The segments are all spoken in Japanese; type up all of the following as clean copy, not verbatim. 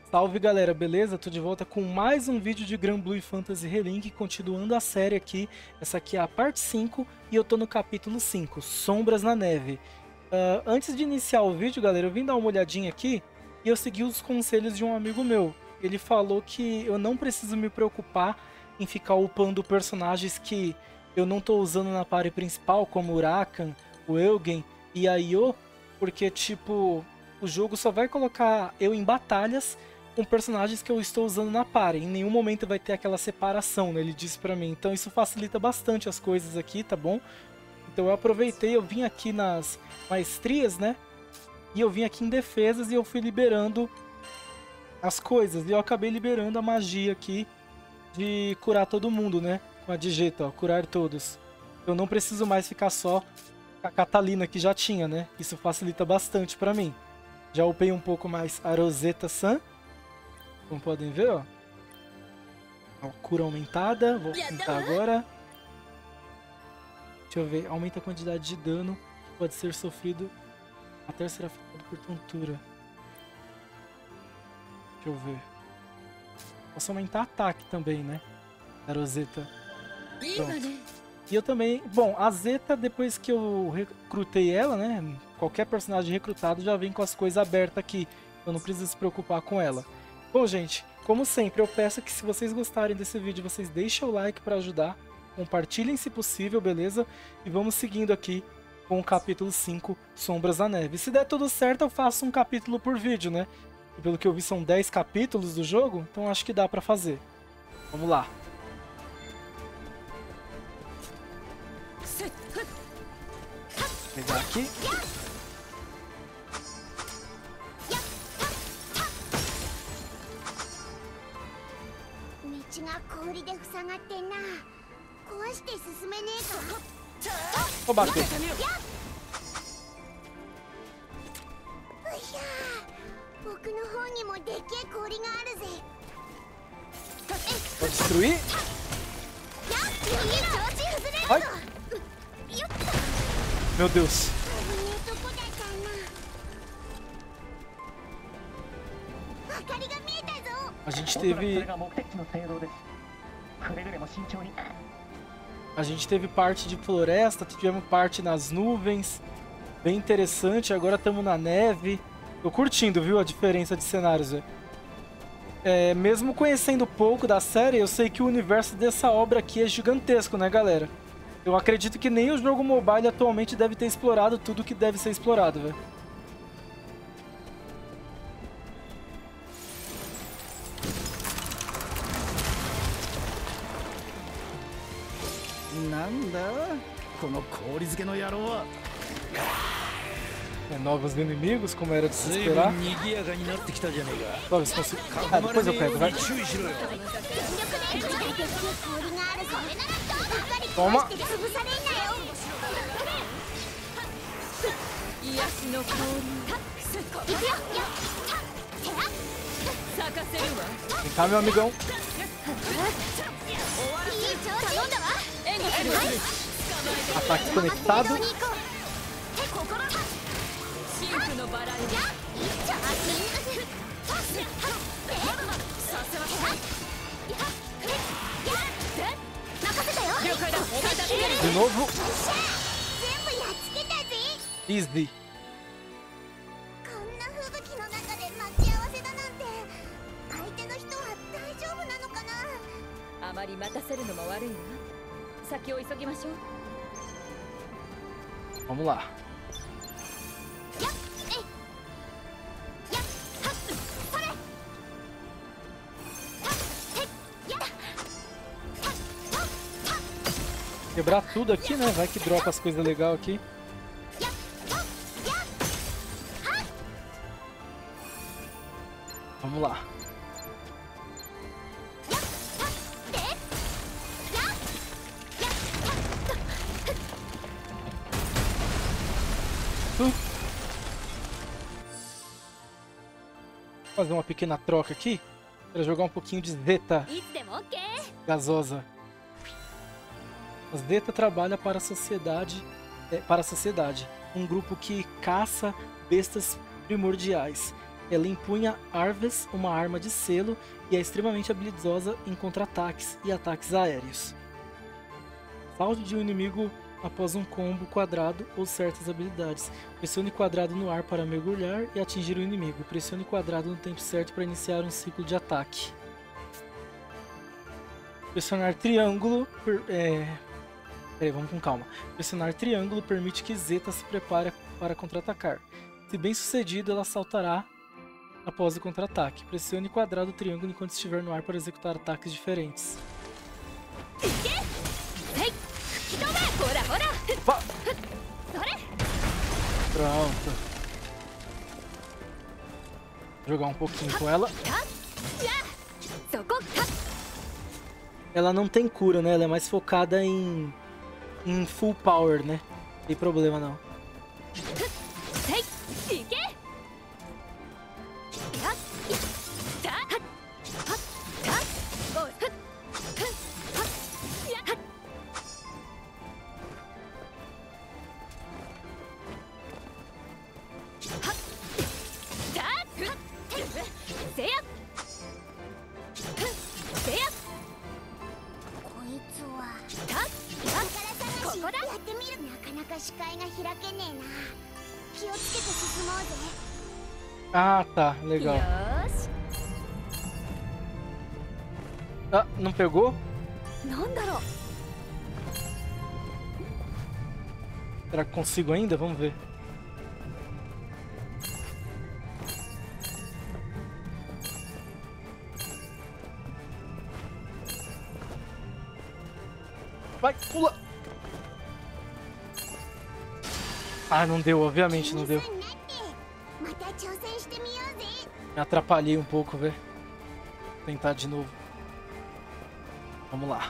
Salve galera, beleza? Tô de volta com mais um vídeo de Granblue Fantasy Relink, continuando a série aqui. Essa aqui é a parte 5 e eu tô no capítulo 5, Sombras na Neve. Antes de iniciar o vídeo, galera, eu vim dar uma olhadinha aqui e eu segui os conselhos de um amigo meu. Ele falou que eu não preciso me preocupar em ficar upando personagens que eu não tô usando na party principal, como o Rakan, o Eugen e a Io, porque, tipo, o jogo só vai colocar eu em batalhas com personagens que eu estou usando na party. Em nenhum momento vai ter aquela separação, né? Ele disse pra mim. Então isso facilita bastante as coisas aqui, tá bom? Então eu aproveitei, eu vim aqui nas maestrias, né? E eu vim aqui em defesas e eu fui liberando as coisas. E eu acabei liberando a magia aqui de curar todo mundo, né? Com a Digeta, ó, curar todos. Eu não preciso mais ficar só com a Catalina que já tinha, né? Isso facilita bastante pra mim. Já upei um pouco mais a Rosetta-san. Como podem ver, ó. Cura aumentada. Vou tentar agora. Deixa eu ver. Aumenta a quantidade de dano que pode ser sofrido até ser afetado por tontura. Deixa eu ver. Posso aumentar ataque também, né? A Rosetta. Pronto. E eu também... Bom, a Zeta, depois que eu recrutei ela, né? Qualquer personagem recrutado já vem com as coisas abertas aqui. Eu não preciso se preocupar com ela. Bom, gente, como sempre, eu peço que se vocês gostarem desse vídeo, vocês deixem o like para ajudar. Compartilhem se possível, beleza? E vamos seguindo aqui com o capítulo 5, Sombras na Neve. Se der tudo certo, eu faço um capítulo por vídeo, né? E pelo que eu vi, são 10 capítulos do jogo, então acho que dá pra fazer. Vamos lá. Vou pegar aqui. Vou bater. Vou destruir. Ai. Meu Deus. A gente teve parte de floresta, tivemos parte nas nuvens. Bem interessante, agora estamos na neve. Tô curtindo, viu, a diferença de cenários, velho. Mesmo conhecendo pouco da série, eu sei que o universo dessa obra aqui é gigantesco, né, galera? Eu acredito que nem o jogo mobile atualmente deve ter explorado tudo que deve ser explorado, velho. Novos inimigos, como era de se esperar. Depois eu pego, vai. Toma. Vem cá, meu amigão. Ataque conectado. De novo. Easy. Vamos lá. Quebrar tudo aqui, né? Vai que dropa as coisas legais aqui. Vamos lá. Vou fazer uma pequena troca aqui para jogar um pouquinho de Zeta gasosa. A Zeta trabalha para a sociedade, um grupo que caça bestas primordiais. Ela empunha Arves, uma arma de selo, e é extremamente habilidosa em contra-ataques e ataques aéreos. Salve de um inimigo após um combo quadrado ou certas habilidades. Pressione quadrado no ar para mergulhar e atingir o inimigo. Pressione quadrado no tempo certo para iniciar um ciclo de ataque. Pressionar triângulo... Peraí, vamos com calma. Pressionar triângulo permite que Zeta se prepare para contra-atacar. Se bem sucedido, ela saltará após o contra-ataque. Pressione quadrado triângulo enquanto estiver no ar para executar ataques diferentes. Pronto. Vou jogar um pouquinho com ela. Ela não tem cura, né? Ela é mais focada em full power, né? Não tem problema não. Ah, tá, legal. Ah, não pegou? Será que consigo ainda? Vamos ver. Vai, pula! Ah, não deu, obviamente não deu. Me atrapalhei um pouco, velho. Vou tentar de novo. Vamos lá.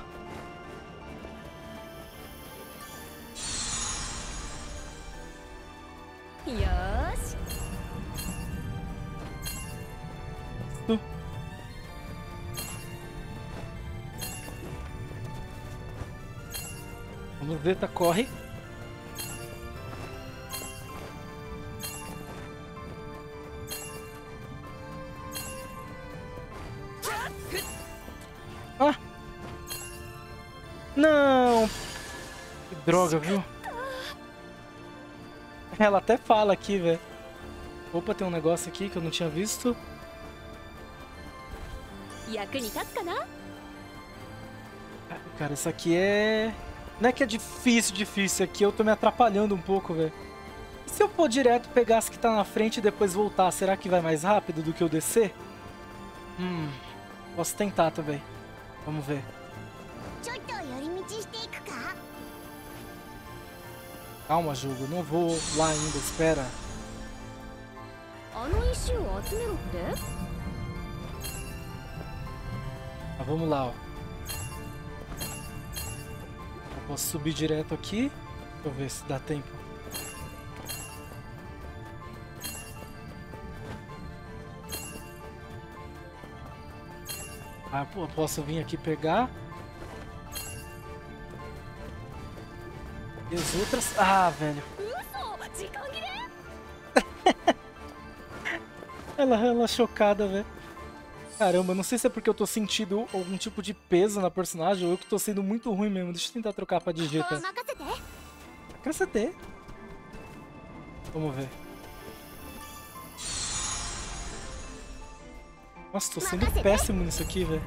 Vamos ver, tá, corre. Ah! Não! Que droga, viu? Ela até fala aqui, velho. Opa, tem um negócio aqui que eu não tinha visto. Cara, isso aqui é... Não é que é difícil aqui, eu tô me atrapalhando um pouco, velho. E se eu for direto, pegar as que tá na frente e depois voltar, será que vai mais rápido do que eu descer? Posso tentar também. Vamos ver. Calma, jogo, não vou lá ainda, espera. Vamos lá, ó. Eu posso subir direto aqui. Deixa eu ver se dá tempo. Ah, pô, posso vir aqui pegar. E as outras... Ah, velho. ela chocada, velho. Caramba, não sei se é porque eu tô sentindo algum tipo de peso na personagem ou eu que tô sendo muito ruim mesmo. Deixa eu tentar trocar pra Digita. Acrescentei. Vamos ver. Nossa, tô sendo péssimo nisso aqui, velho.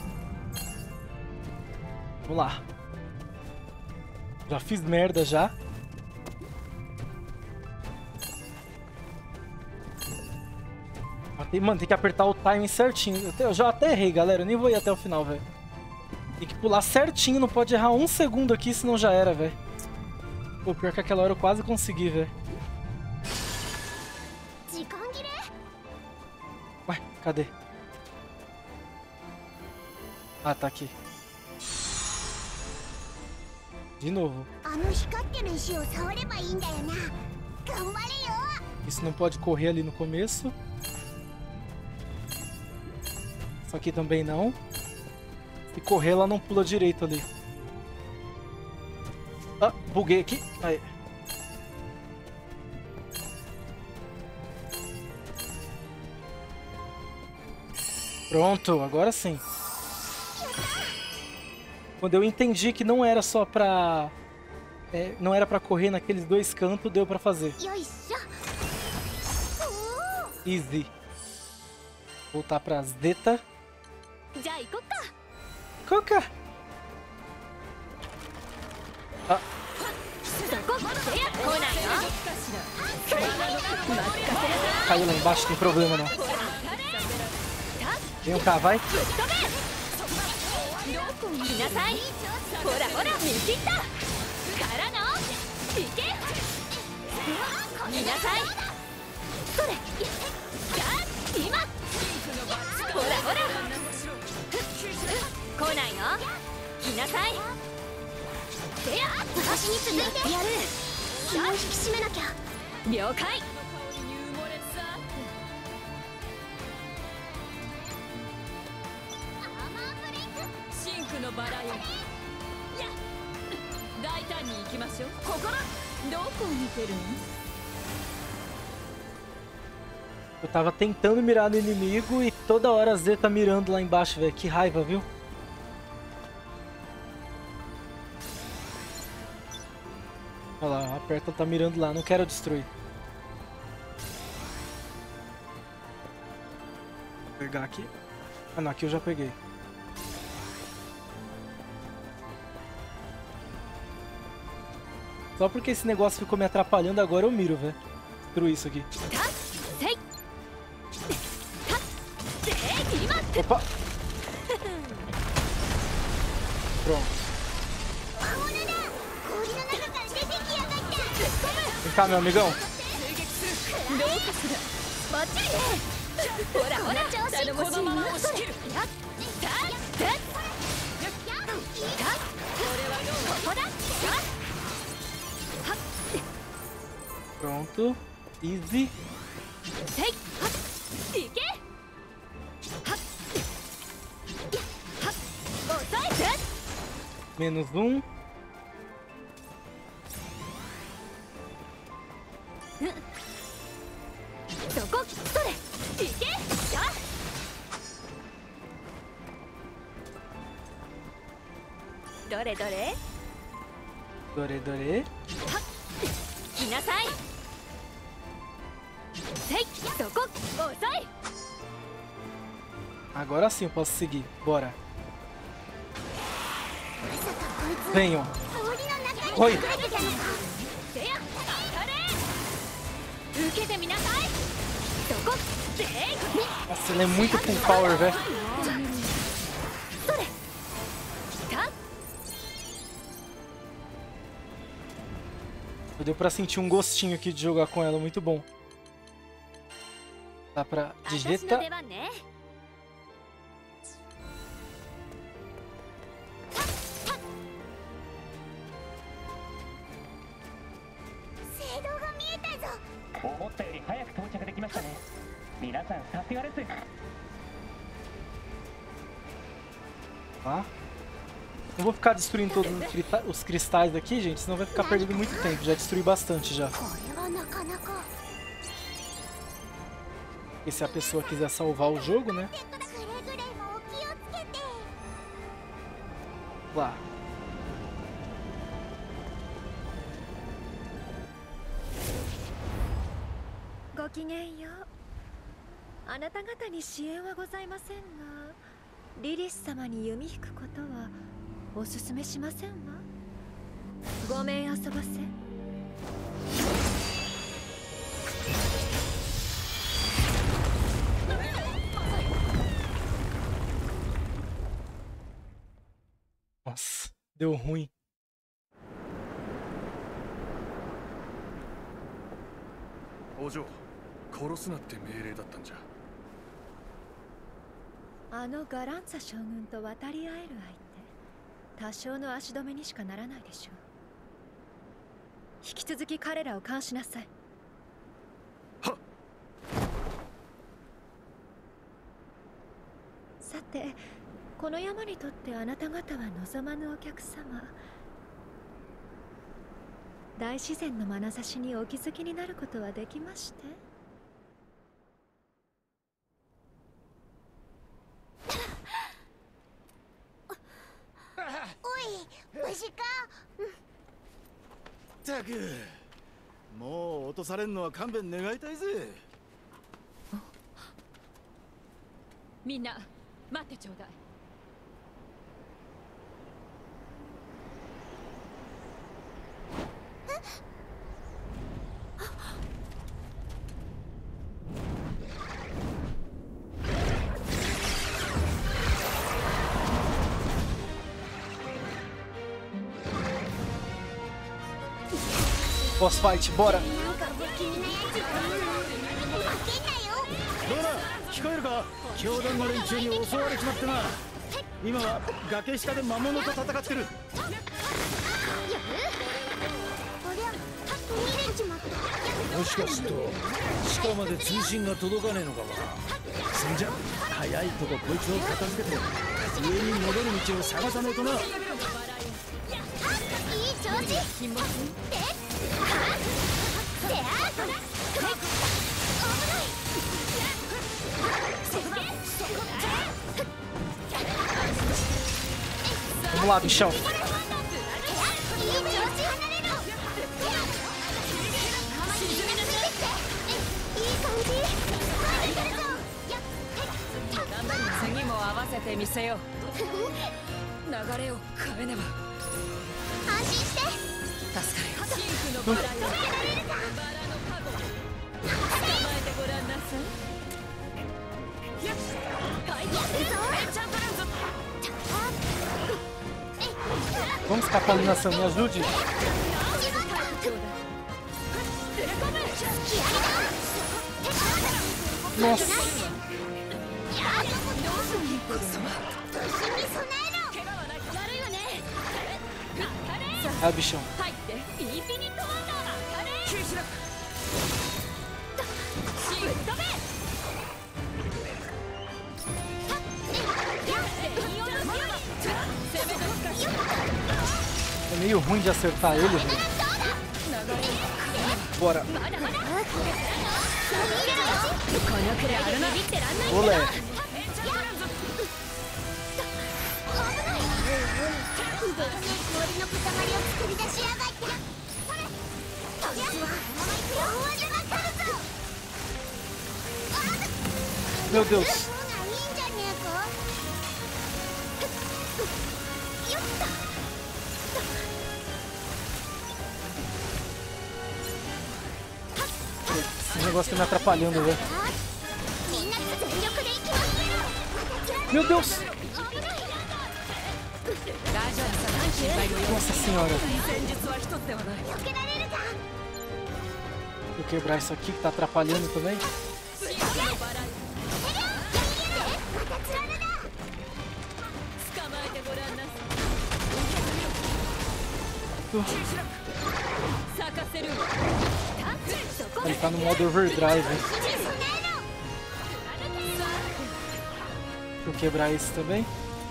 Vamos lá. Já fiz merda já. Mano, tem que apertar o timing certinho. Eu já até errei, galera. Eu nem vou ir até o final, velho. Tem que pular certinho, não pode errar um segundo aqui, senão já era, velho. Pô, pior que aquela hora eu quase consegui, velho. Ué, cadê? Ah, tá aqui. De novo. Isso não pode correr ali no começo. Isso aqui também não. Se correr, ela não pula direito ali. Ah, buguei aqui. Aí. Pronto, agora sim. Quando eu entendi que não era só pra... não era pra correr naqueles dois cantos, deu pra fazer. Easy. Voltar pra Zeta. Coca! Ah. Caiu lá embaixo, tem problema não. Vem cá, vai. Eu tava tentando mirar no inimigo e toda hora a Z tá mirando lá embaixo, velho. Que raiva, viu? Olha lá, aperta, tá mirando lá. Não quero destruir. Vou pegar aqui. Ah, não, aqui eu já peguei. Só porque esse negócio ficou me atrapalhando, agora eu miro, velho. Destruir isso aqui. Opa! Pronto. Vem cá, meu amigão. Pronto. Easy. Menos um. Dore. Agora sim eu posso seguir. Bora. Venham. Oi. Nossa, ele é muito full power, velho. Deu pra sentir um gostinho aqui de jogar com ela, muito bom. Dá pra digitar. Tá? Não vou ficar destruindo todos os cristais daqui, gente, senão vai ficar perdendo muito tempo. Já destruí bastante já. E se a pessoa quiser salvar o jogo, né? Lá. Nossa, deu ruim. Ojo, 殺すなって命令だったんじゃ。 あのガランツァ将軍と渡り合える相手、多少の足止めにしかならないでしょう。引き続き彼らを監視なさい。 はっ。 さて、この山にとってあなた方は望まぬお客様。大自然の眼差しにお気づきになることはできまして。 ったくもう落とされんのは勘弁願いたいぜ。 みんな待ってちょうだい。 Boss fight, bora! どうだ聞こえるか。教団の連中に襲われちまってな。今は崖下で魔物と戦ってる。もしかすると地下まで通信が届かねえのかもな。そんじゃ早いとここいつを片付けて上に戻る道を探さねえとな。 Vamos lá, bichão. Vamos, Catalina-san, me ajude. Nossa. Ah, bichão. É meio ruim de acertar ele, né? Bora. Olé. Meu Deus. Esse negócio tá me atrapalhando, velho. Meu Deus! Nossa senhora! Vou quebrar isso aqui que tá atrapalhando também. Ele tá no modo overdrive. Deixa eu quebrar esse também.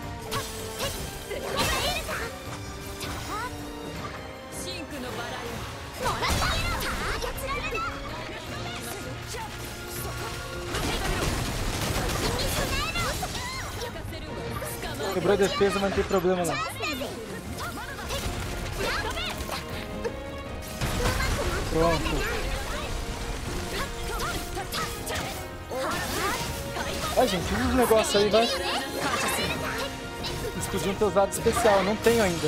Quebrou a defesa, mas não tem problema não. Pronto. Ai, gente, usa os negócios aí, vai. Eles podiam ter usado especial, eu não tenho ainda.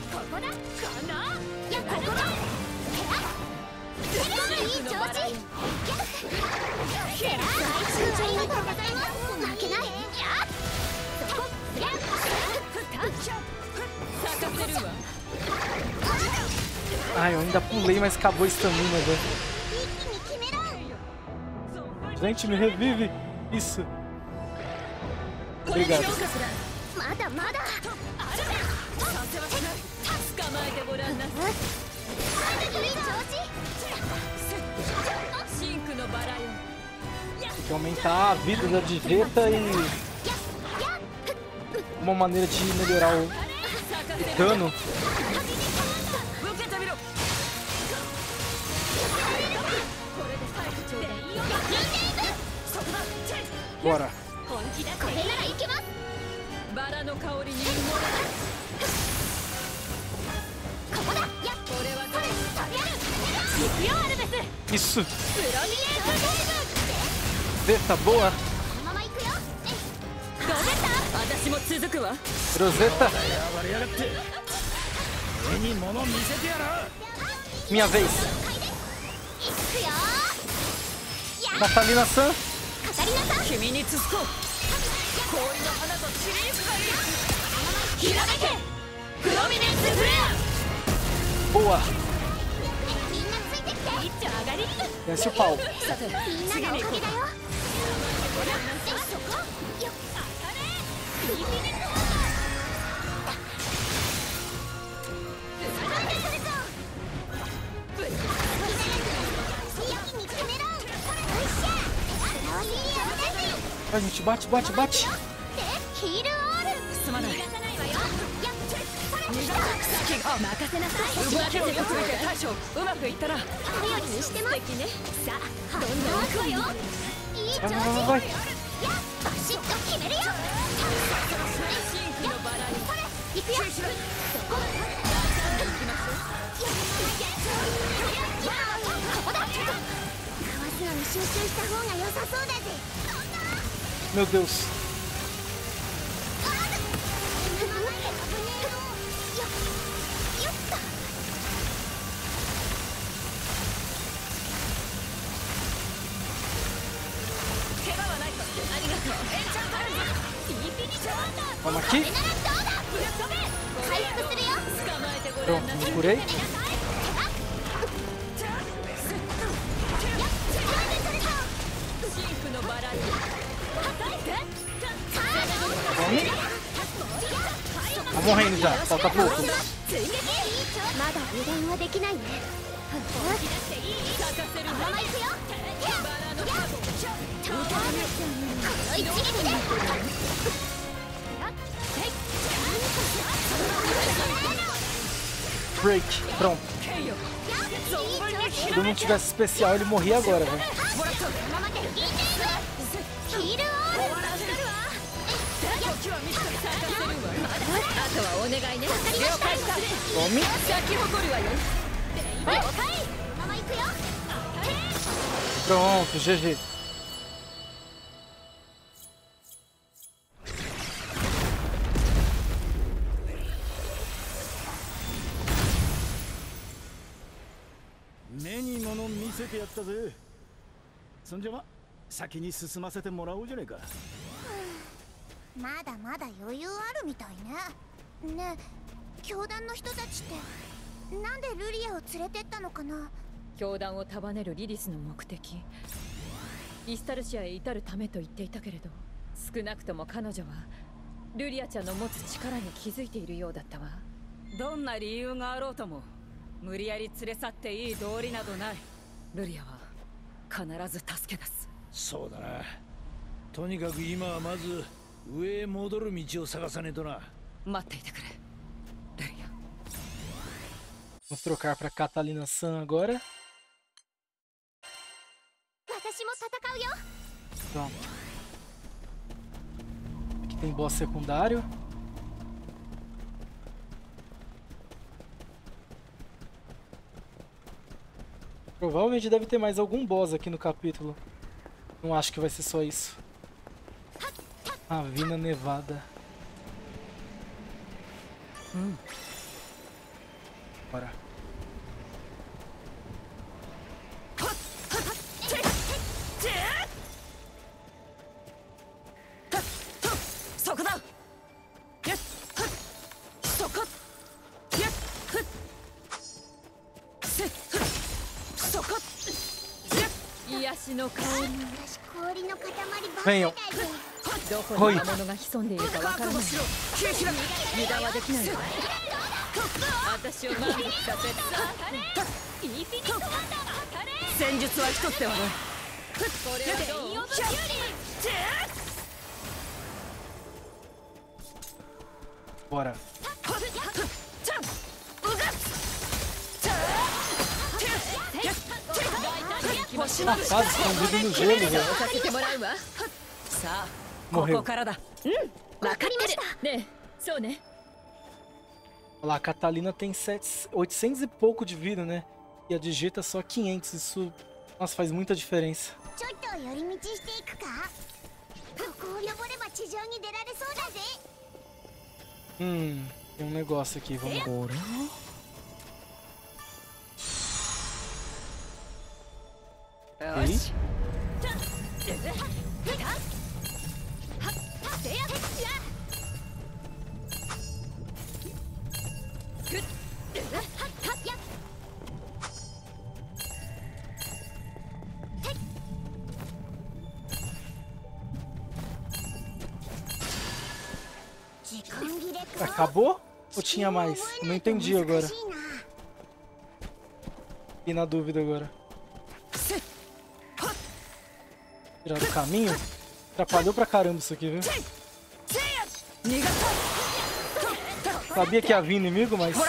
Ai, eu ainda pulei, mas acabou a estamina, velho. Gente, me revive. Isso. Obrigado. Tem que aumentar a vida da Diveta e uma maneira de melhorar o dano. Bora. Isso. Zeta, boa. このまま行くよ私も続くわ Roseta, 暴れやがって目に物見せてやら minha vez. 行くよ Catalina-san. カタリナさん君に続こう氷の花とシリーズがいるひらめけプロミネンスフレ Boa. みんなついてきてア一丁上がり Desce o pau. さてみんなのおかげだよでそこよっ A gente bate, bate, bate. ヒールオールすまない逃がさないわよやっそれ任せなさい動きをよく見て大将うまくいったな誰よりにしても素敵ねさあどんどん行くわよいい調子 Vai, vai, vai. やバシッと決めるよシンクのバラに行くよそこここだかわすのに集中した方が良さそうだぜ Meu Deus. 怪我はないかありがとうエンチャントルズインフィニッションワンダー Vamos aqui. 回復するよ捕まえてごら Pronto, んな me curei. シンクのバラに Vamos. Tá morrendo já. Falta pouco. まだ油断はできないね咲かせるこのまま行くよバラのカゴこの一撃で Break. Pronto. 剣よ Se eu não tivesse especial, ele morria agora, velho. ヒールオール時は満ちた咲かせるわあとはお願いね了解した Tome. 咲き誇るわよ了解このまま行くよ Pronto, GG. 目に物見せてやったぜそんじゃま先に進ませてもらおうじゃねえかまだまだ余裕あるみたいねねえ教団の人たちってなんでルリアを連れてったのかな教団を束ねるリリスの目的イスタルシアへ至るためと言っていたけれど少なくとも彼女はルリアちゃんの持つ力に気づいているようだったわどんな理由があろうとも無理やり連れ去っていい道理などないルリアは必ず助け出すそうだなとにかく今はまず上へ戻る道を探さねえとな待っていてくれルリア Vamos trocar pra Catalina-san agora. 私も戦うよ Pronto. Aqui tem boss secundário. Provavelmente deve ter mais algum boss aqui no capítulo. Não acho que vai ser só isso. Ravina Nevada. Bora. そこだよっそこよっせっそこよっ癒しの香り私氷の塊ばっかり Venham. どこに魔物が潜んでいるかわからない油断はできないわ私を満足させインフィニットワンダー戦術は一つではないこれはどう Bora. Ah, quase escondido no gelo, velho. させてもらうわさあこ Morreu. こからだ分かってるねえそうね Olha lá, a Catalina tem 800 e pouco de vida, né? E a digita só 500. Isso, nossa, faz muita diferença. ちょっと寄り道していくか。ここを登れば地上に出られそうだぜ。 Tem um negócio aqui, vamos lá. Aí. Acabou? Ou tinha mais? Não entendi agora. Fiquei na dúvida agora. Tirar do caminho? Atrapalhou pra caramba isso aqui, viu? Sabia que ia vir inimigo, mas...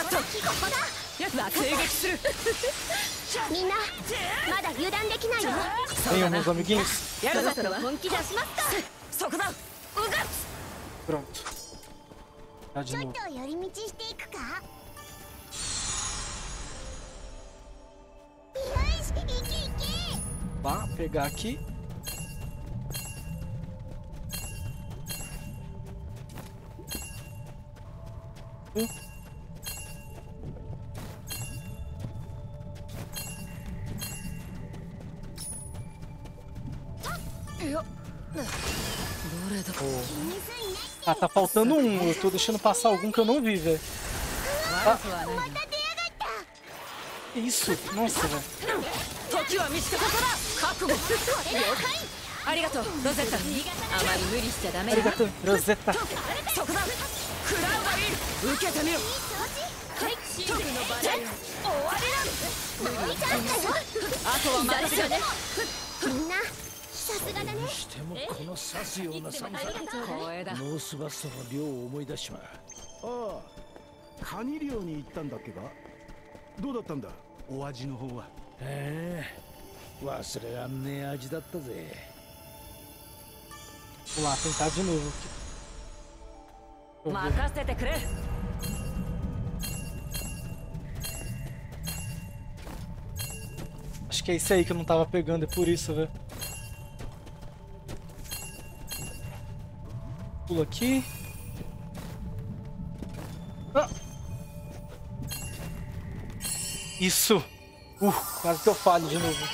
みんなまだ油断できないよ。 Venham, meus amiguinhos. やるぞとは本気出しますか。 そこだ。 Pronto. Tá de ちょ novo. っと寄り道していくか。よし、行け行け。 Tá, pegar aqui. Ah, tá faltando um. Eu tô deixando passar algum que eu não vi, velho. Ah, que isso? Nossa, velho. 時は満ちた。覚悟。了解。ありがとう、ロゼッタ。あまり無理しちゃダメだ。 Arigato, Rosetta. そこだ。食らうがいい。受けてみろ。はい、シーズのバラ終わりだ。あとは任せるね。 みんなさすがだね。 にしてもこの刺すような寒さ。 光栄だ。 ノースバストの漁を思い出しま。 ああ、カニ漁に行ったんだっけか。どうだったんだ、お味の方は。 忘れらんねえ味だったぜ。 Vamos lá, tentar de novo. Deixa eu ver. 任せてくれ。 Acho que é isso aí que eu não tava pegando, é por isso, velho. Pula aqui. Ah! Isso! Quase que eu falho de novo.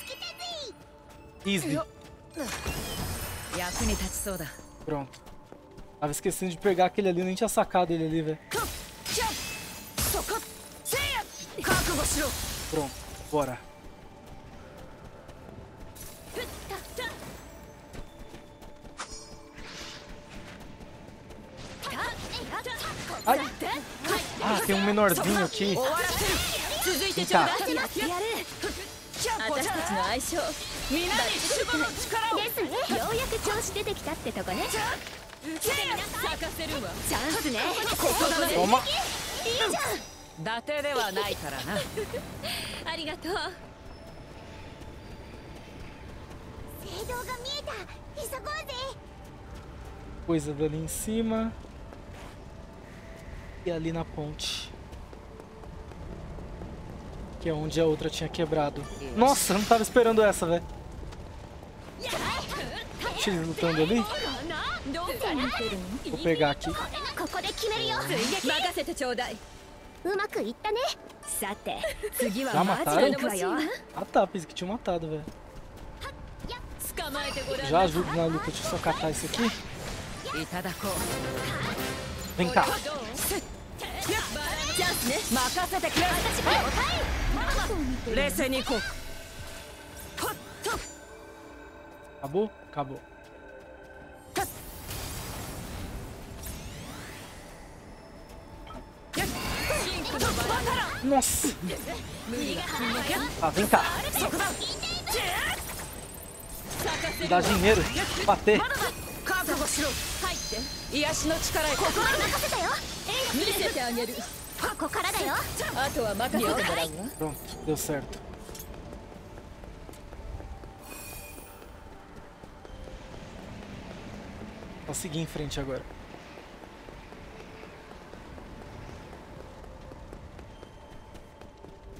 Easy. 役に立ちそうだ。 Pronto. Tava esquecendo de pegar aquele ali, nem tinha sacado ele ali, velho. そこ。せいや。覚悟しろ。 Pronto, bora. Ai. Ah, tem um menorzinho aqui. 終わらせる。続いて Vem ちょう cá. だい。やる。私たちの相性。みんなに守護の力を。 ですね。ようやく調子出てきたってとこね。 咲かせるわ。 チャンスね。 ここだね。 Toma. いいじゃん。 伊達ではないからな。 ありがとう。聖堂が見えた。急ごうぜ。 Coisa dali em cima. E ali na ponte. Que é onde a outra tinha quebrado. Nossa, eu não tava esperando essa, velho. Deixa eles lutando ali. Vou pegar aqui. ここで決めるよ。 任せてちょうだい。 うまくいったね。さて、 次 Já はマジ mataram? で欲しいわ。 Ah tá, pensei que tinha matado, velho. 捕まえてごらん Já ajudo na luta, deixa eu só catar isso aqui. いただこう。 Vem cá. チャンスね。任せてくれ。冷静に行こう。 Acabou? Acabou. Nossa! Tá, vem cá. Me dá dinheiro. Bater. 覚悟しろ。入って癒しの力へ。ここは任せたよ。見せてあげる。 ここからだよ。 あとは任せてもらうわ。 Pronto, deu certo. Vou seguir em frente agora.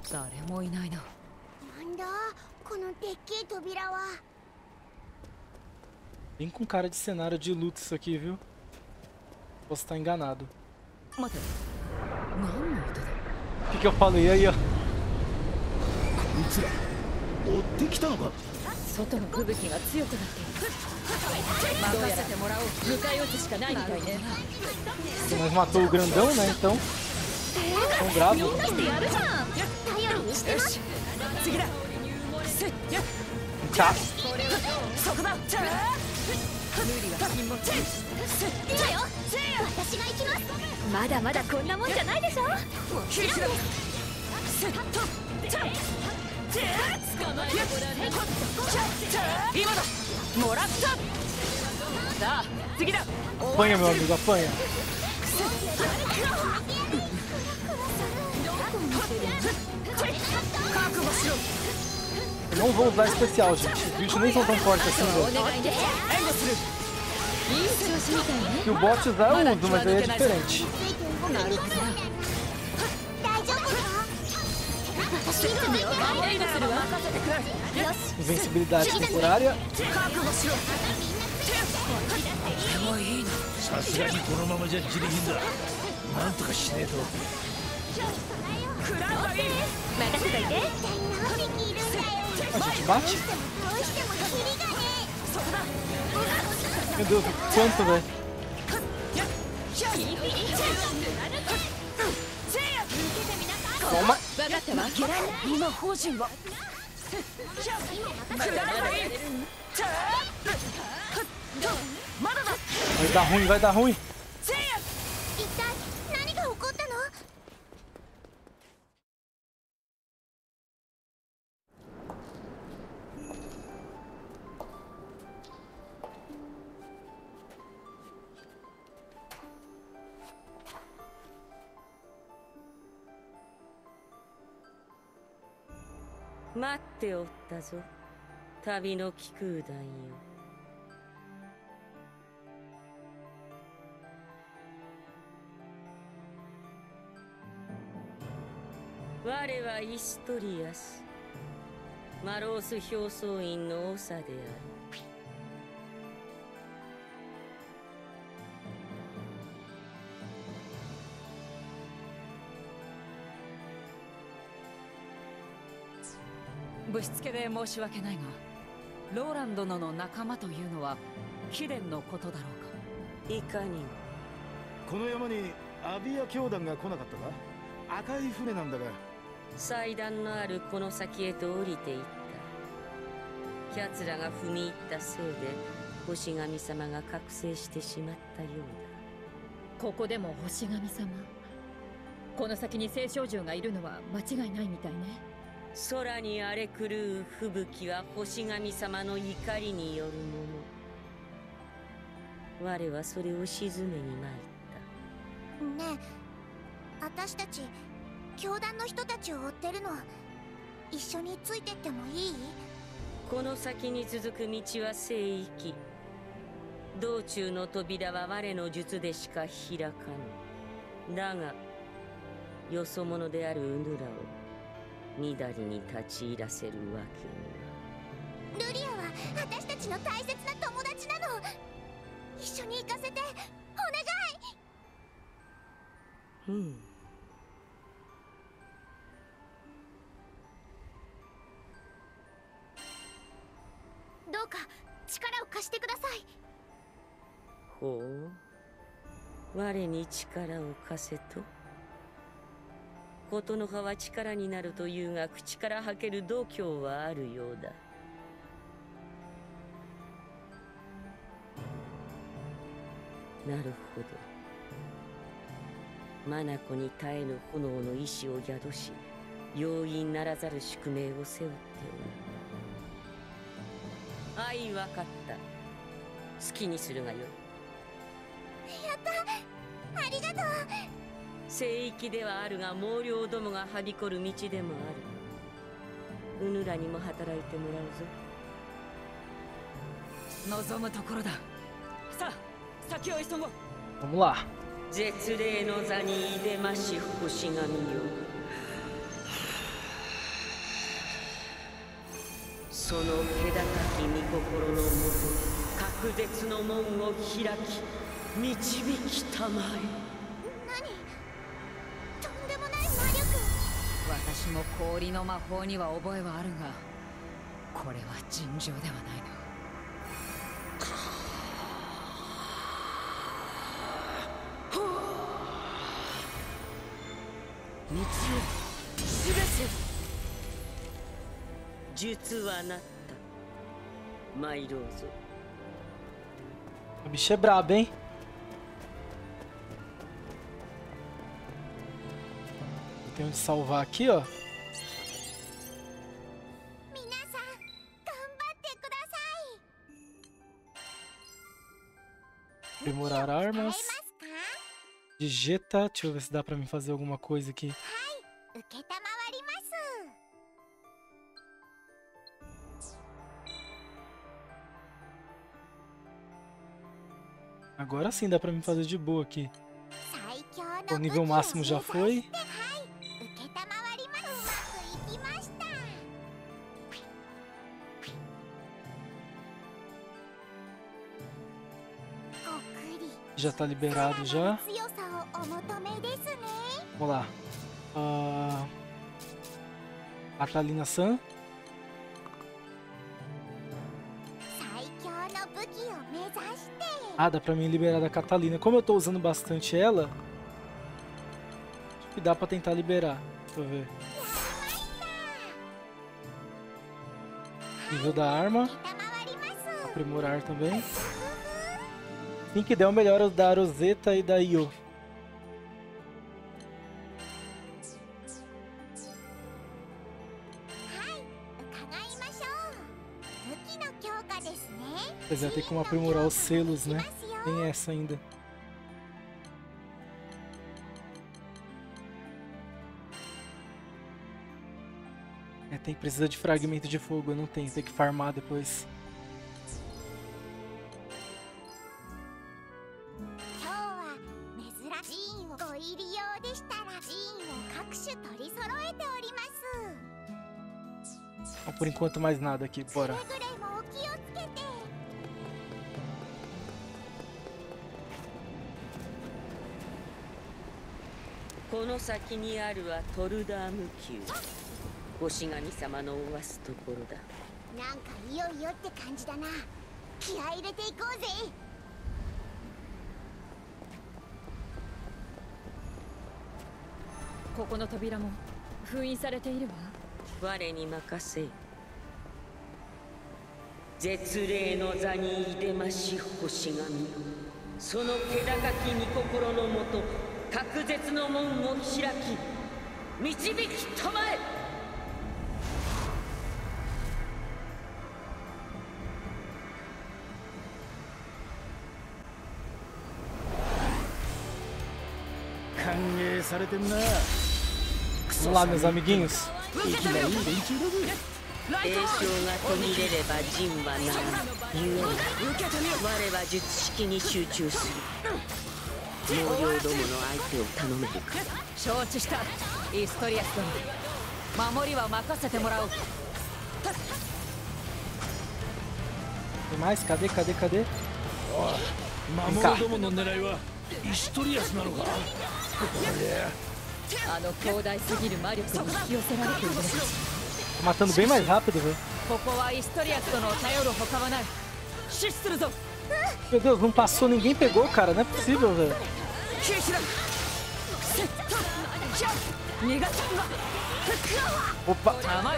誰もいないな。 なんだこのでっけえ扉は。 Bem com cara de cenário de luta isso aqui, viu? Posso estar enganado. 待て、何の音だ。 O que eu falei aí, ó? こいつら追ってきたのか。 外の吹雪が強くなっている。任せてもらおう。迎え撃つしかないみたいね。 Mas matou o grandão, né? Então. Tão bravo. やるじゃん。頼りにしてます。 次だ。 Tá. そこだ。無理は禁物。 じゃよ。私が行きます。まだまだこんなもんじゃないでしょ。もちろんです。 捕まえてごらんな。今だ。もらった。さあ次だ。 Apanha, meu amigo, apanha. Eu não vou usar especial, gente. Os bichos nem são tão fortes assim, velho. Se o bot usar, eu uso, mas aí é diferente. 大丈夫か。私いつもよ。 Invencibilidade temporária. さすがにこのままじゃ自力だ。なんとかしねえと。 任せといて。何匹いるんだよ。 A gente bate? 倒してもキリがねえ。 Meu Deus, quanto, velho? Toma. 分かったわ。今方針は。 Vai dar ruim, vai dar ruim. 一体何が起こったの。 待っておったぞ、旅の気空団よ。我はイストリアス、マロース表層院の長である。 ぶしつけで申し訳ないが、ローラン殿の仲間というのは貴殿のことだろうか。 いかにも。 この山にアビア教団が来なかったか。赤い船なんだが。 祭壇のあるこの先へと降りていった。奴らが踏み入ったせいで星神様が覚醒してしまったようだ。 ここでも星神様。この先に聖少獣がいるのは間違いないみたいね。 空に荒れ狂う吹雪は星神様の怒りによるもの。我はそれを鎮めに参った。 ねえ、私たち教団の人たちを追ってるの。一緒についてってもいい？ この先に続く道は聖域。道中の扉は我の術でしか開かぬ。だがよそ者であるウヌラをみだりに立ち入らせるわけには。 ルリアは私たちの大切な友達なの。一緒に行かせて、お願い。どうか力を貸してください。 ほう、我に力を貸せと。ことの葉は力になるというが、口から吐ける度胸はあるようだ。なるほど。眼に絶えぬ炎の意志を宿し、容易ならざる宿命を背負っておる。愛わかった。好きにするがよい。 やった、ありがとう。 聖域ではあるが、猛猟どもがはびこる道でもある。うぬらにも働いてもらうぞ。 望むところだ。さあ、先を急ごう。 Vamos lá. 絶霊の座にいでまし星神よ。 その気高き御心のもと隔絶の門を開き導きたまえ。 何、とんでもない魔力。 私も氷の魔法には覚えはあるが、これは尋常ではないな。 道を示せ。術はなった。参ろうぞ。 O bicho é brabo, hein? Tem onde salvar aqui, ó. 皆さん、頑張ってください。 Aprimorar armas. 使えますか？ Digita. Deixa eu ver se dá pra mim fazer alguma coisa aqui. 受けたまわります。 Agora sim dá pra mim fazer de boa aqui. 最強の O nível máximo já foi. 受けたまわります。うまくいきました。 Já tá liberado já. 強さをお求めですね。 Vamos lá. Catalina-san. 最強の武器を目指して。 Ah, dá pra mim liberar da Catalina. Como eu tô usando bastante ela, acho que dá pra tentar liberar. Deixa eu ver. Nível da arma. Aprimorar também. Assim que der o melhor é da Rosetta e da Io. Apesar de ter como aprimorar os selos, né? Tem essa ainda. É, tem que precisar de fragmento de fogo, eu não tenho, tem que farmar depois. Bom, por enquanto mais nada aqui, bora. この先にあるはトルダーム宮、星神様のおわすところだ。 なんかいよいよって感じだな。気合い入れていこうぜ。 ここの扉も封印されているわ。 我に任せ。絶霊の座にいでまし星神よ、その気高き御心のもと隔絶の門を開き導きたまえ。 歓迎されてんな。 Vamos lá, meus amiguinhos. 栄翔が途切れれば陣はならぬ。故に我は術式に集中する。同僚どもの相手を頼めるか。 承知した。イストリアス殿、守りは任せてもらおう。 Tem mais? Cadê? 守りどもの狙いはイストリアスなのか。 あの強大すぎる魔力に引き寄せられている。 Matando bem mais rápido, velho. ここはイストリアス殿を頼るほかはない。死するぞ。 Meu Deus, não passou, ninguém pegou, cara. Não é possível, velho. Opa!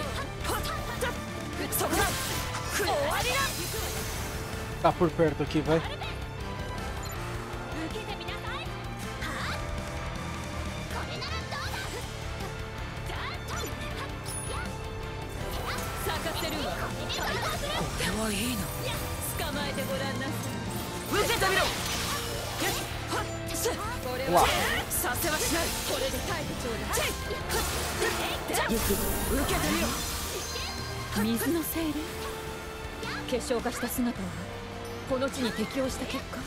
Tá por perto aqui, vai. Vamos lá. 水の精霊、結晶化した姿はこの地に適応した結果。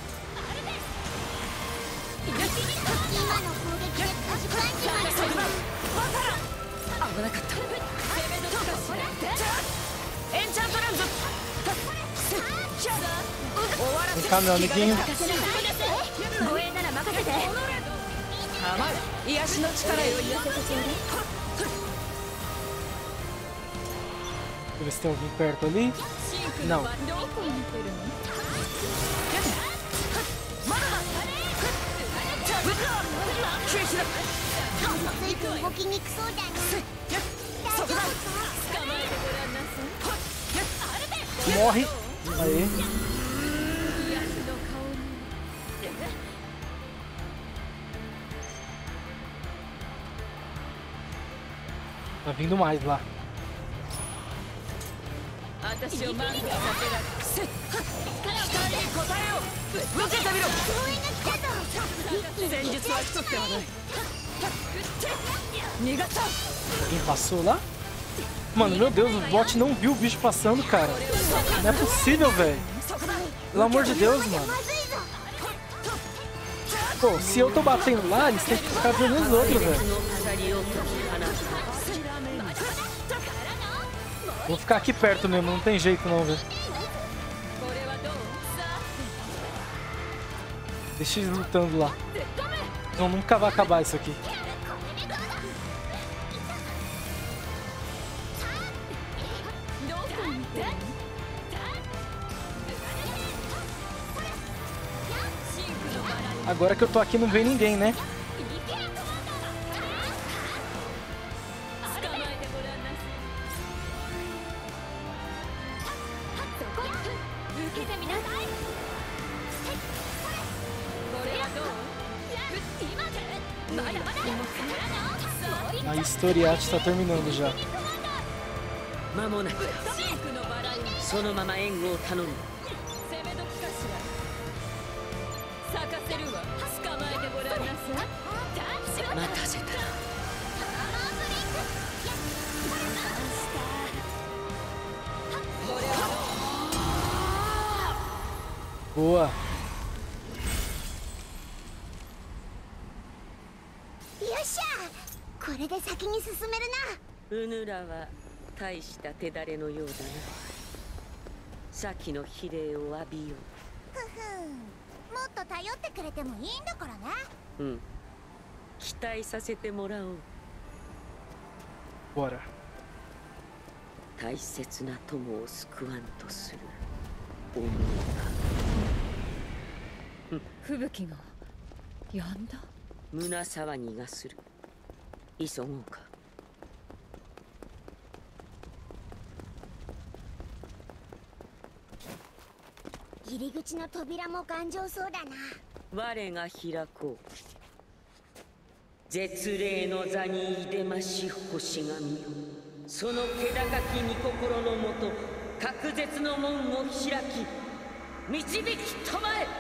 今の攻撃で危なかった。エンチャント cá, meu amiguinho. 護衛なら任せて。 癒しの力よ。 Deixa eu ver se tem alguém perto ali. Não. どこ見てるの？ ついて動きにくそうだね。大丈夫か？ 捕まえてごらんなさい。 Morre. Aê. 癒しの香り。 Tá vindo mais lá. 私を満足させられ。戦術は一つではない。逃がった。 Alguém passou lá? Mano, meu Deus, o bot não viu o bicho passando, cara. Não é possível, velho. Pelo amor de Deus, mano. Pô, se eu tô batendo lá, eles têm que ficar vendo os outros, velho. Vou ficar aqui perto mesmo, não tem jeito não, velho. Deixa eles lutando lá. Não, nunca vai acabar isso aqui. Agora que eu tô aqui não vem ninguém, né? A historiate está terminando já. 間もなくそのまま援護を頼む。 攻め時かしら。咲かせるわ。捕まえてごらんなさい。 待たせた。 Boa. よっしゃ、これで先に進めるな。 うぬらは大した手だれのようだな。先の比例を浴びよふふん、もっと頼ってくれてもいいんだからね。 う。うん。期待させてもらおう。 Bora. 大切な友を救わんとする思いが。 吹雪が止んだ。 胸騒ぎがする。急ごうか。 入り口の扉も頑丈そうだな。 我が開こう。絶礼の座にいでまし星神よ。その気高き御心のもと、隔絶の門を開き、導きたまえ。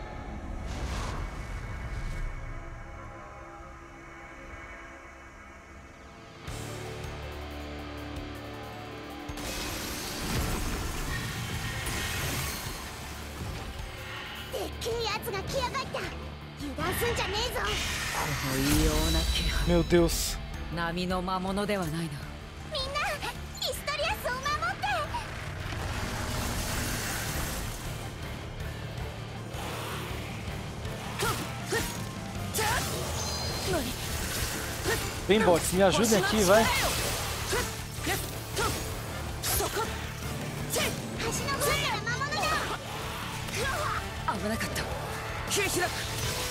でっけえやつが来やがった。油断すんじゃねえぞ。 異様な気配。 Meu Deus. 波の魔物ではないな。 みんなイストリアスを守って。 Vem, bots, me ajudem aqui, vai. 橋の上から魔物だ。 危なかった。切り開く。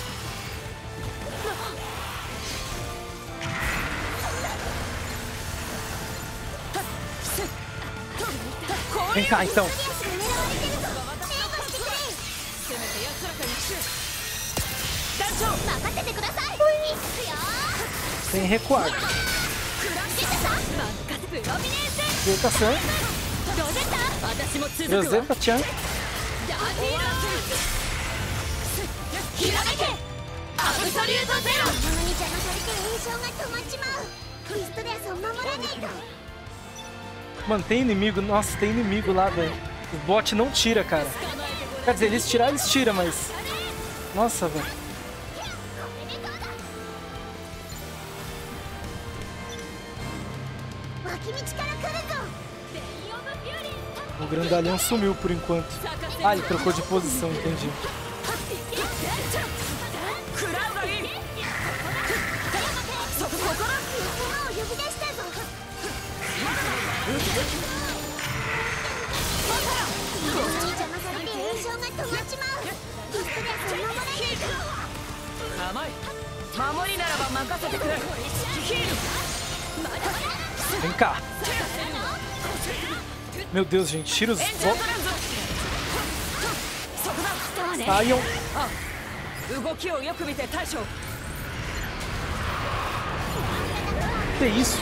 Vem cá, então. 狙われてるぞ。援護してくれ。 せめて安らかにしよう。 団長、任せてください。いくよ。 Sem recuar. 出たさ。マッカスプロミネンス。 Explicação. ロゼッタ。 私も続くわ。 Rosetta Chan. ダーティーラー。ひらめけ。アブソリュートゼロ。魔物に邪魔されて炎症が止まっちまう。イストリアスを守らないと。 Mano, tem inimigo. Nossa, tem inimigo lá, velho. O bot não tira, cara. Quer dizer, eles tirar, eles tiram, mas... Nossa, velho. O grandalhão sumiu por enquanto. Ah, ele trocou de posição, entendi. 食らうがいい。そこから仲間を呼び出したぞ。こっちに邪魔されて炎症が止まっちまう。リストレスを守らないと。 甘い。守りならば任せてくれ。ヒール。 Vem cá. Meu Deus, gente. Tira os... Saiam. 動きをよく見て対処。 Que isso?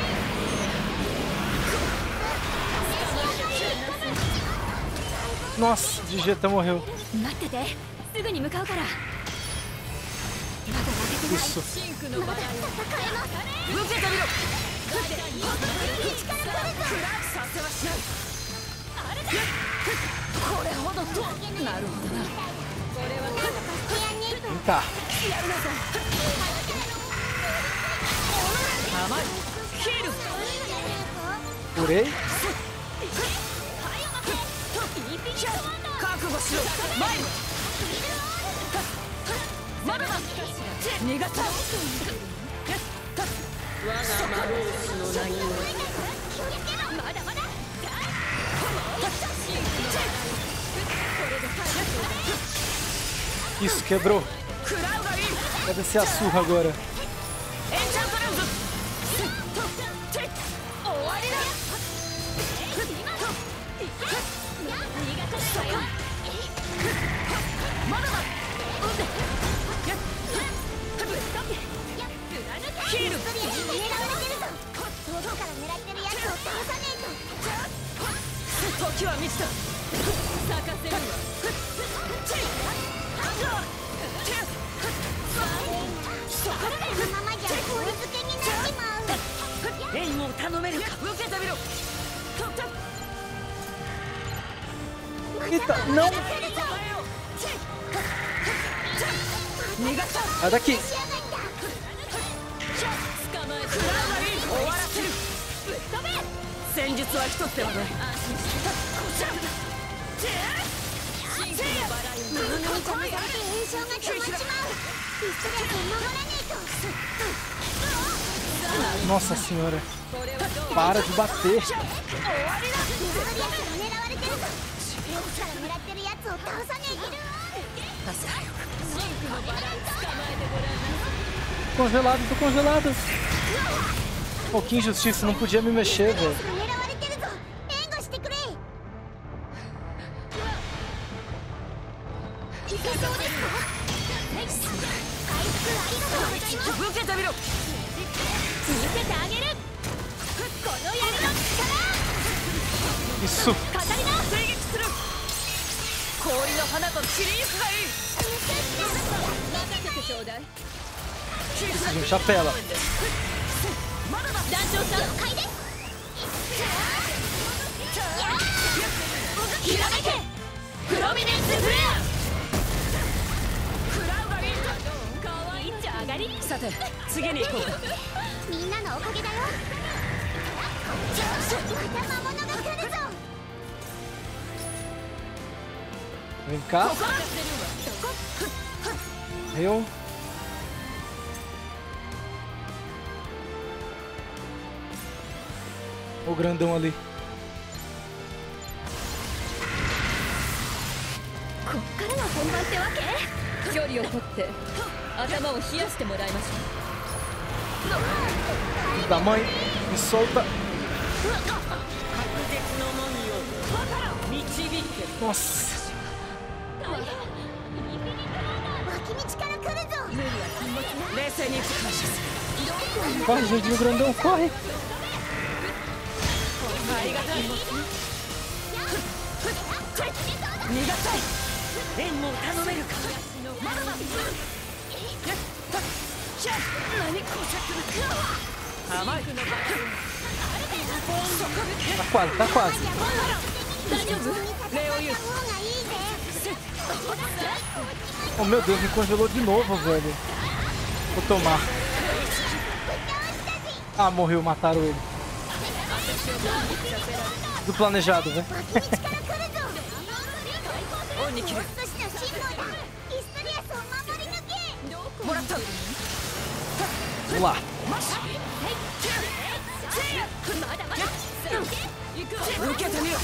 Nossa, Digeta morreu. 待ってて、すぐに向かうから。 Isso. 受けてみろ。させはしない。これほどと。なるほどな。 Vem cá. 甘い。ヒール。 Curei. 覚悟しろ。前に。まだだ。逃がさ。我が魔導士の名に。まだまだ。 Isso, quebrou. Vai descer a surra agora. Eita, não! Sai daqui! 戦術は一つではない。 Nossa senhora! Para de bater! Congelado, tô congelado! Pô, que injustiça, não podia me mexer, velho. Isso! Gente, apela! Vem cá. Eu. O grandão ali. こっからが本番ってわけ？ 距離を取って頭を冷やしてもらいましょう。 Da mãe, me solta. Nossa. Corre, Jandinho grandão, corre. Tá quase, tá quase. Oh meu Deus, me congelou de novo, velho. Vou tomar. Ah, morreu, mataram ele. Do planejado, velho. 脇道から来るぞオンに切る都市のシンボルだヒストリアスを守り抜けもらった Vamos lá. 受けてみろ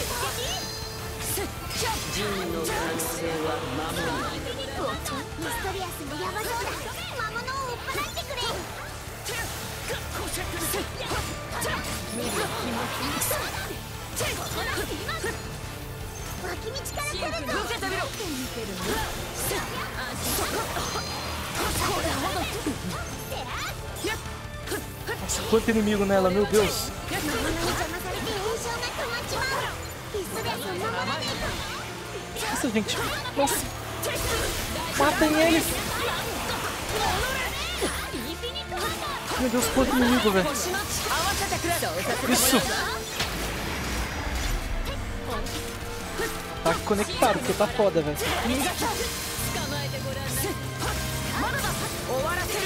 陣の完成は守るヒストリアスもヤバそうだ魔物を追っ払ってくれ脇道から来るぞ受けてみろ Nossa, quanto inimigo nela, meu Deus. 魔物に邪魔されて炎症が止まっちまうヒストリアスを守らないと Nossa, gente. Nossa. Matem eles. Meu Deus, quanto inimigo, velho. Isso. Tá conectado, porque tá foda, velho. 終わらせる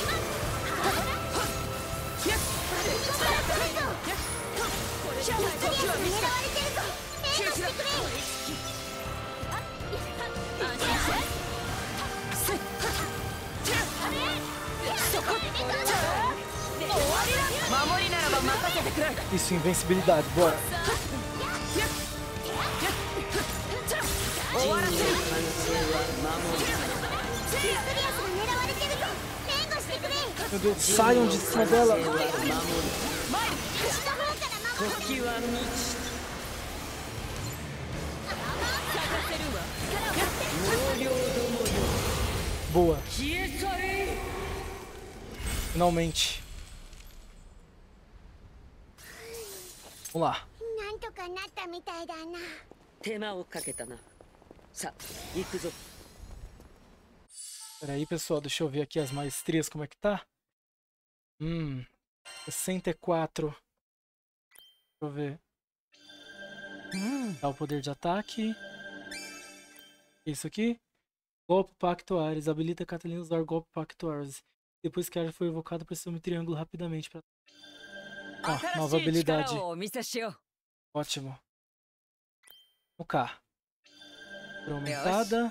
ヒストリアスに狙われてるぞ援護してくれ守りならば任せてくれ Isso, invencibilidade, bora. 陣の完成は守るヒストリアスが狙われてるぞ援護してくれ Meu Deus, saiam de cima dela. 守る下の方から守る時は満ち猛量どもよ Boa. 消え去れ Finalmente. Vamos lá. なんとかなったみたいだな手間をかけたなさあ行くぞ Pera aí, pessoal. Deixa eu ver aqui as maestrias, como é que tá. 64. Deixa eu ver. Dá o poder de ataque. Isso aqui. Golpe Pacto Ares. Habilita a Catalina a usar o golpe Pacto Ares. Depois que a área for evocada, pressiona um triângulo rapidamente. Pra... Ó, nova 新しい habilidade. 力をお見せしよう Ótimo. Vamos cá. Por aumentada.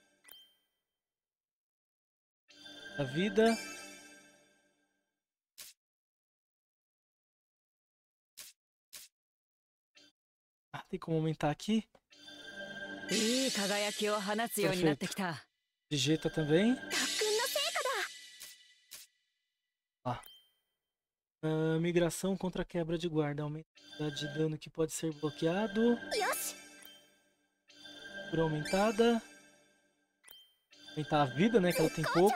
A vida. Ah, tem como aumentar aqui. いい輝きを放つようになってきた Digita também. 特訓の成果 Migração contra quebra de guarda. Aumenta a quantidade de dano que pode ser bloqueado. だよし Por aumentada. Aumentar a vida, né? Que ela tem pouco.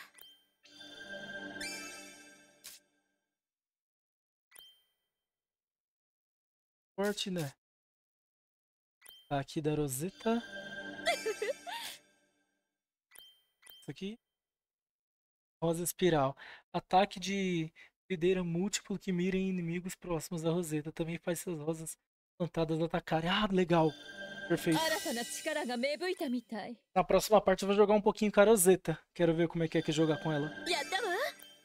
Forte, né? Tá aqui da Rosetta. Isso aqui. Rosa espiral. Ataque de videira múltiplo que mira em inimigos próximos da Rosetta. Também faz suas rosas plantadas atacarem. Ah, legal. Perfeito. 新たな力が芽吹いたみたい Na próxima parte eu vou jogar um pouquinho com a Rosetta. Quero ver como é que jogar com ela. やったわ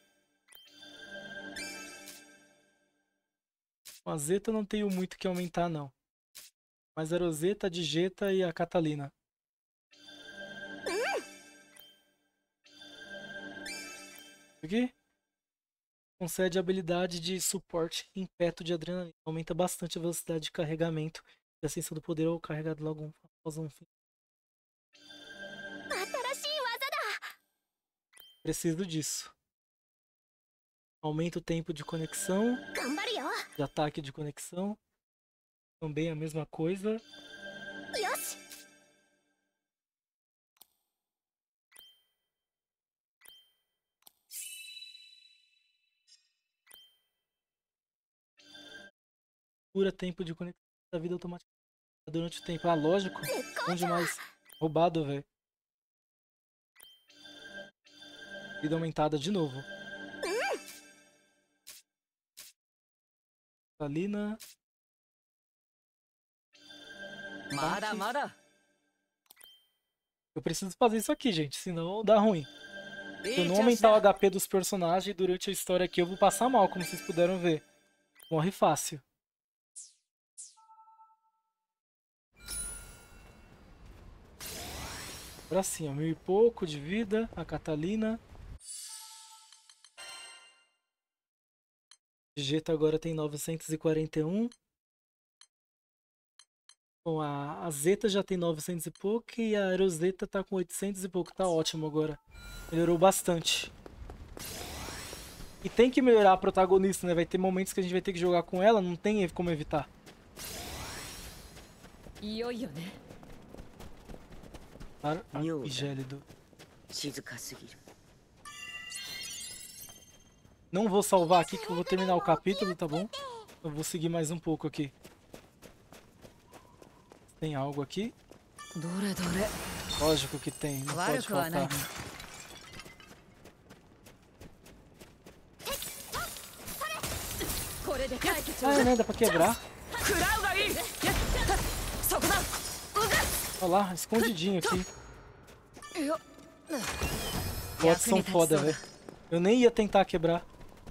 Com a Zeta não tenho muito que aumentar, não. Mas a Rosetta, a Digeta e a Catalina. Aqui. Concede habilidade de suporte e impeto de adrenalina. Aumenta bastante a velocidade de carregamento e a ascensão do poder ou carregado logo após um fim. 新しい技だ Preciso disso. Aumenta o tempo de conexão, 頑張るよ de ataque de conexão. Também a mesma coisa. よし Cura tempo de conexão da vida automática durante o tempo. Ah, lógico. Bom demais. Roubado, velho. Vida aumentada de novo. Catalina. まだまだ Eu preciso fazer isso aqui, gente. Senão dá ruim. Se い eu い não チャンス aumentar o だ HP dos personagens durante a história aqui, eu vou passar mal, como vocês puderam ver. Morre fácil. Agora sim, ó, 1000 e pouco de vida. A Catalina. Vegeta agora tem 941. Bom, a Zeta já tem 900 e pouco e a Aeroseta tá com 800 e pouco. Tá ótimo agora. Melhorou bastante. E tem que melhorar a protagonista, né? Vai ter momentos que a gente vai ter que jogar com ela, não tem como evitar. E gélido. Não vou salvar aqui que eu vou terminar o capítulo, tá bom? Eu vou seguir mais um pouco aqui. Tem algo aqui? Lógico que tem, não pode faltar. Ah, né? Dá pra quebrar. Olha lá, escondidinho aqui. Bots são foda, velho. Eu nem ia tentar quebrar.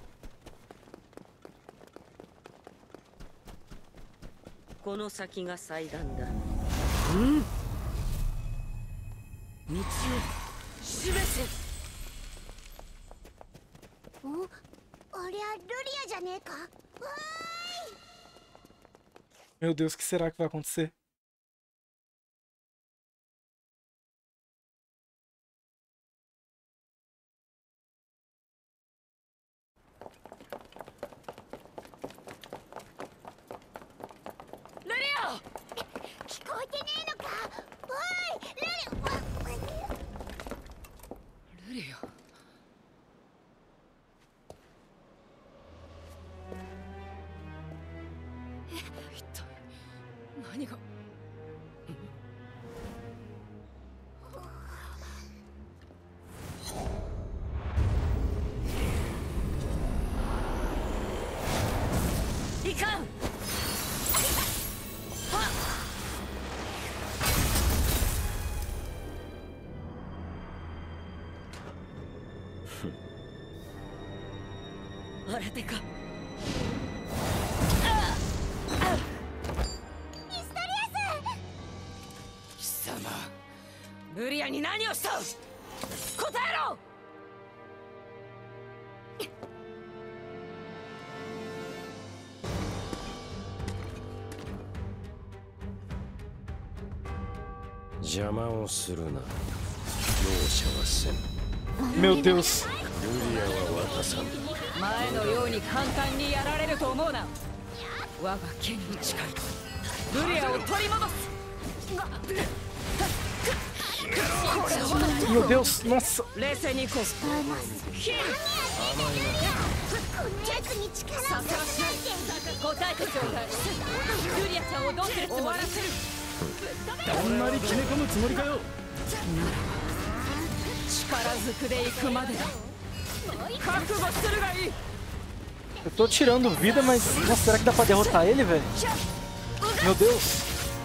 Meu Deus, o que será que vai acontecer? Meu Deus. Meu Deus, nossa. Eu tô tirando vida, mas nossa, será que dá pra derrotar ele, velho? Meu Deus.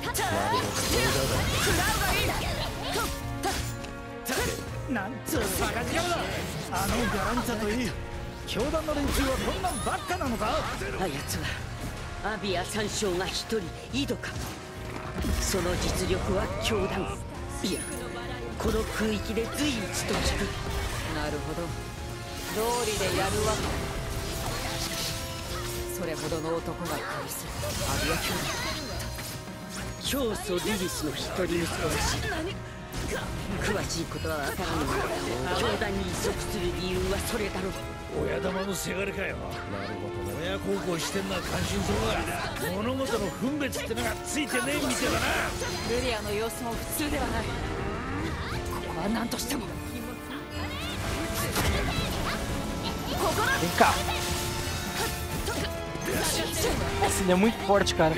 Vem cá. Nossa, ele é muito forte, cara.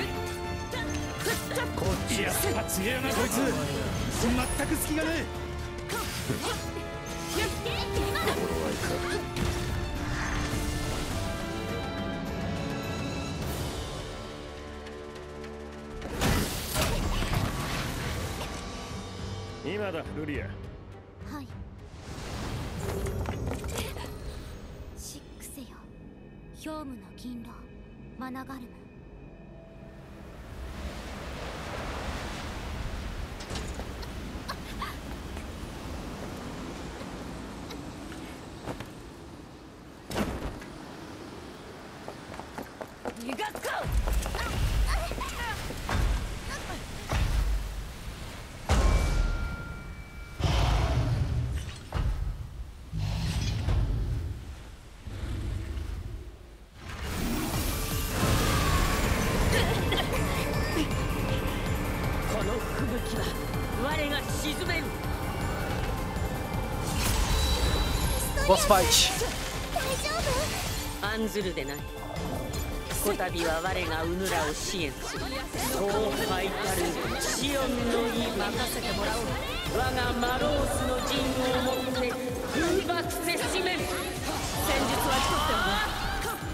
この吹雪は我が沈める。 Boss fight. 案ずるでない。こたびは我がウヌラを支援する。そうファイタルシオンの意任せてもらおう。我がマロースの陣をもって風爆せしめる。戦術は一つではない。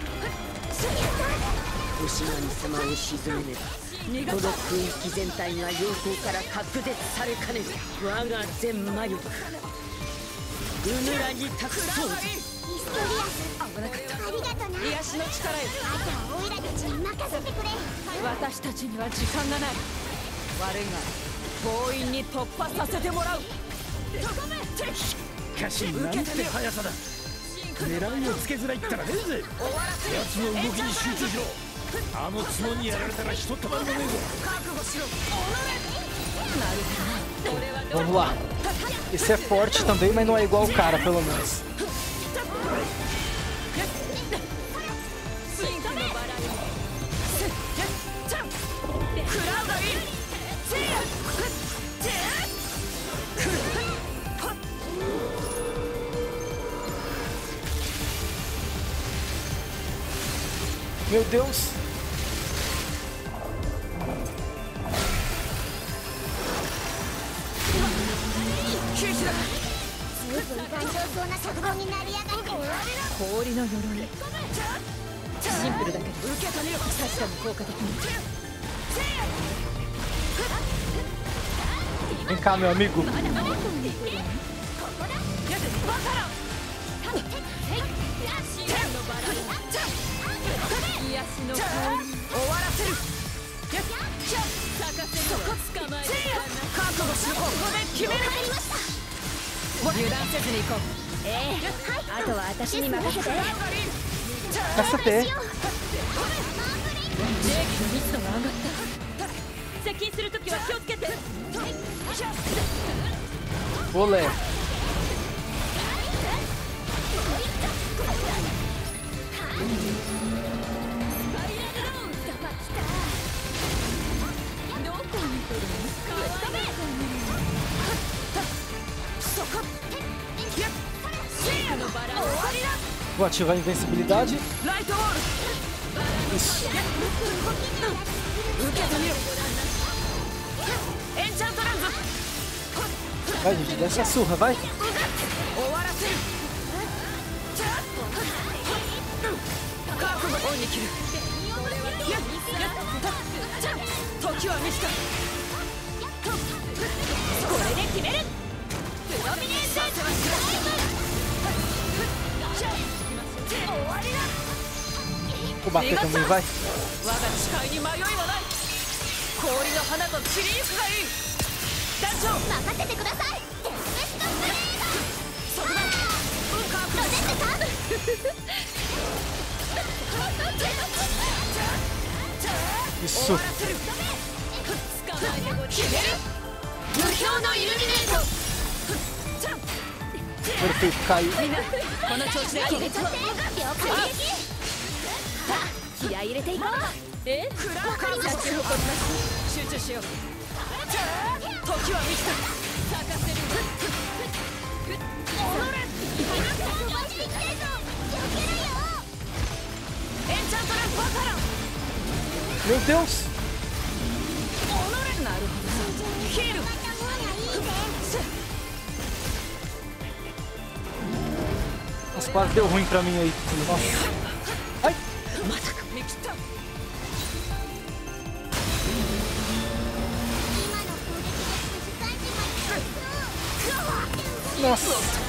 星神様を沈めねばこの空域全体が妖光から隔絶されかねる。我が全魔力ウヌラに託そう。 イストリアス、危なかった。ありがとな。 癒しの力よ。 あとはオイラたちに任せてくれ。 私たちには時間がない。悪いが強引に突破させてもらう。 しかしなんて速さだ。狙いをつけづらいったらねえぜ。奴の動きに集中しろ。あの角にやられたらひとたまりもねえぞ。 覚悟しろ。 Vamos lá. Esse é forte também, mas não é igual o cara, pelo menos. Meu Deus! Vem cá, meu amigo. Cacete. Olé. Vou ativar a invencibilidade. Isso. Vai, gente, desce a surra, vai. O bater também vai. Isso. Perfeito, caiu. Meu Deus! Mas quase deu ruim pra mim aí. Nossa. Ai! Nossa!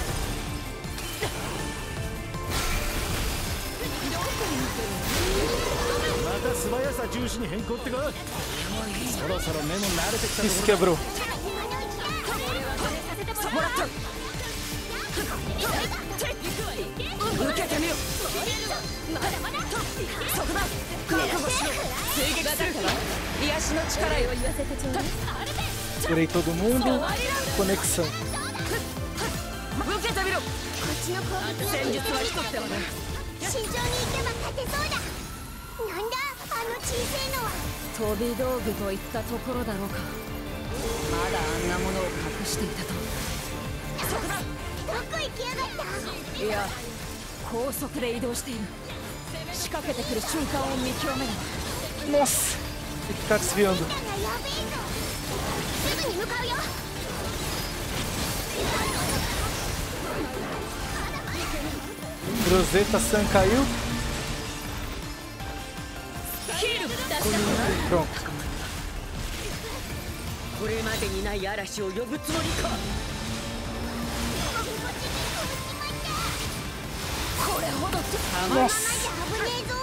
Isso quebrou. Curei todo mundo. Conexão. 受けてみろ。こっちの攻撃戦術は一つではない。慎重に行けば勝てそうだ。なんだあの小さいのは。 飛び道具といったところだろうか。まだあんなものを隠していたと。 そこだ。どこ行きやがった。 いや、高速で移動している。仕掛けてくる瞬間を見極める。 Nossa! Tem que ficar desviando. やべえぞ。すぐに向かうよ。 Rosetta San caiu. Pronto. これまでにない嵐を呼ぶつもりか。 これほど Nossa! 危ねえぞ。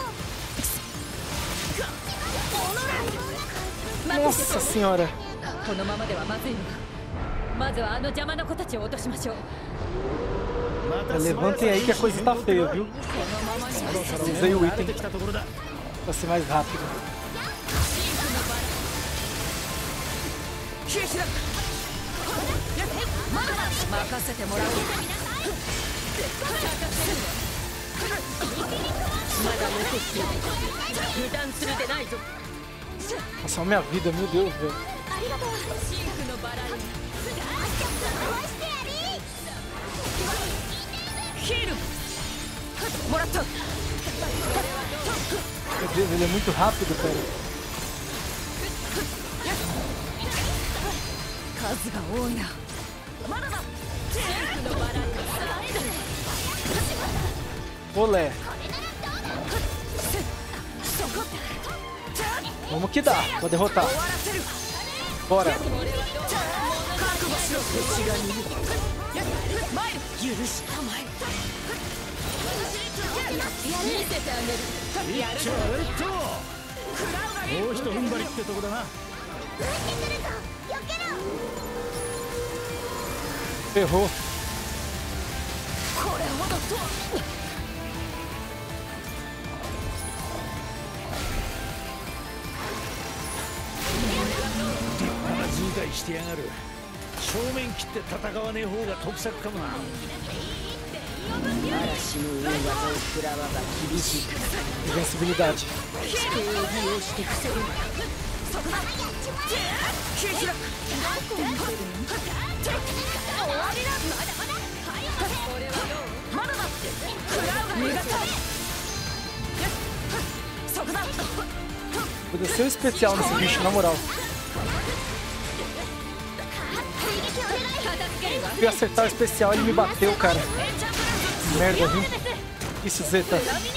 Nossa senhora! このままではまずいのだ。まずはあの邪魔な子たちを落としましょう。 Levantem aí que a coisa tá feia, viu? Usei o item pra ser mais rápido. 任せてもらおう。 まだ残っている。油断するでないぞ。 Nossa, olha minha vida, meu Deus, velho. ありがとう。 シンクのバラよ。 壊してやり。 ヒールもらった。 Meu Deus, ele é muito rápido, cara. 数が多いな。まだだ。シンクのバラよ。 Olé. Vamos que dá, vou derrotar. Bora. 許したまえ。 見せてあげる。やるぞ。 もう一踏ん張りってとこだな。 撃ってくるぞ。避けろ。 Ferrou. これほどと。 立派な図解してやがる。正面切って戦わねえ方が得策かもな。 嵐の上技を食らわば厳しいから。 Invencibilidade. 地形を利用して防ぐ。 そこだ。やっちまえ。 ヒール。 終わりだ。まだまだ。 これはどう。まだだ。食らうが逃がさ。そこだ。 Vou descer o especial nesse bicho, na moral. Fui acertar o especial e ele me bateu, cara. Merda, viu? Isso, Zeta.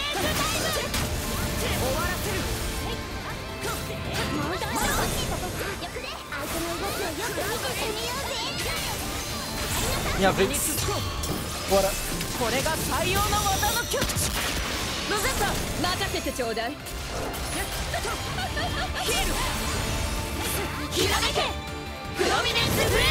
Minha vez. Bora. これが採用の技の極致。ロゼッタ、任せてちょうだい。ヒール。ひらめけ。プロミネンスフレ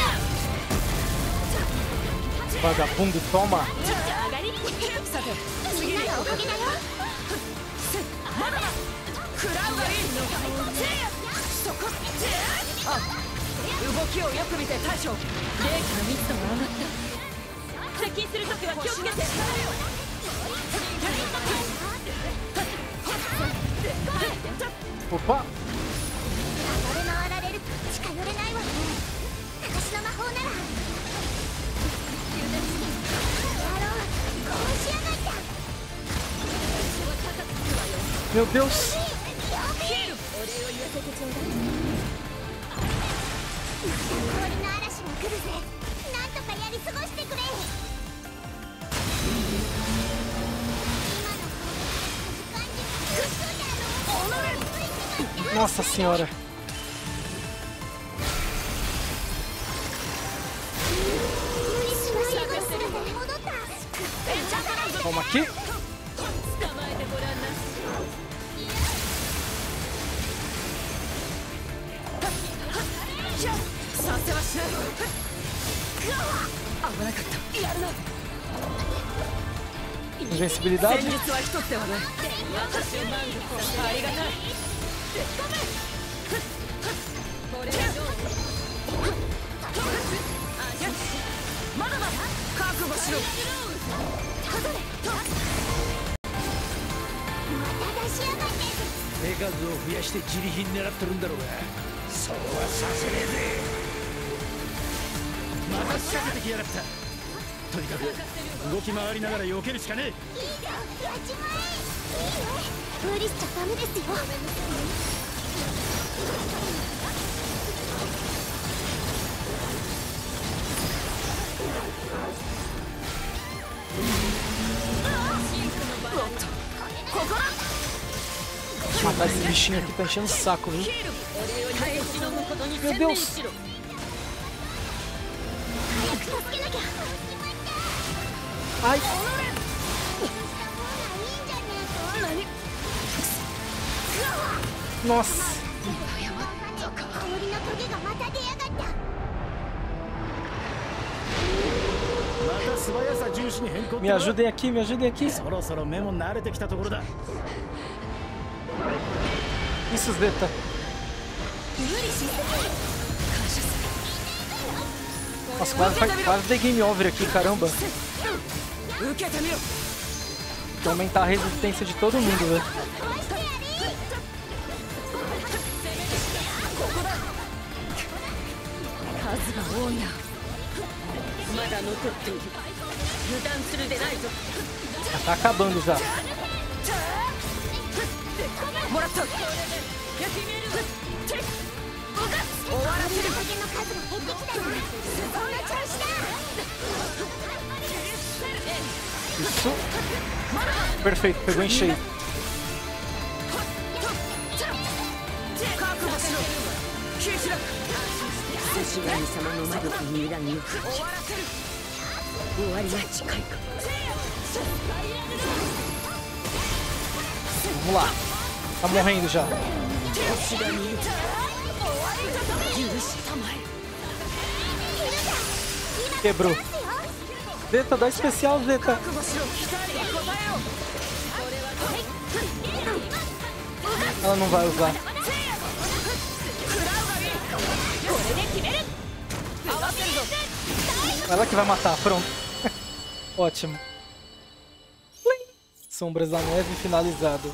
ア。 Vagabundo, toma. さて、次におかげだよ。まだだ。食らうがいい。そこ。あ、動きをよく見て大将。冷気の密度が上がった。接近するときは気をつけて。 Opa! 暴れ回られると近寄れないわね。私の魔法なら。やろう。こうしやがった。 Meu Deus! 氷の嵐が来るぜ。なんとかやり過ごしてくれ。 Nossa senhora! Toma aqui! Invencibilidade. これはどう？まだまだ覚悟しろ。 手数を増やして自利品狙ってるんだろうが、そうはさせねえぜ。また仕掛けてきやがった。とにかく動き回りながら避けるしかねえ。 いいよ、やっちまえ。いいね、無理しちゃダメですよ。 Matar esse bichinho aqui tá enchendo o saco, viu? Meu Deus! Ai! Nossa! Me ajudem aqui, me ajudem aqui. Isso, Zeta. Nossa, quase dei game over aqui, caramba. Tem que aumentar a resistência de todo mundo, velho. Tá acabando já. Isso. Perfeito, pegou em cheio. Vamos lá. Tá morrendo já. Quebrou. Zeta, dá especial, Zeta. Ela não vai usar. Ela que vai matar, pronto. Ótimo. Sombras da Neve finalizado.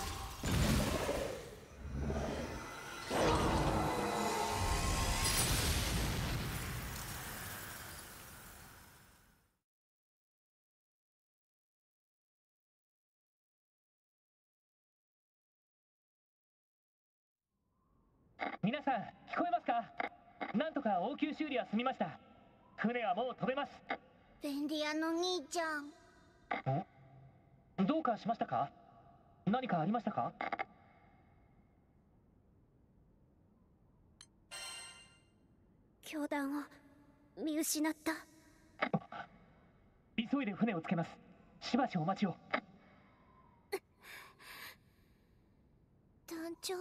Minasan, 聞こえますか？なんとか応急修理は済みました。船はもう飛べます。 便利屋の兄ちゃん。 どうかしましたか？何かありましたか？ 教団を見失った。 急いで船をつけます。しばしお待ちを。 団長。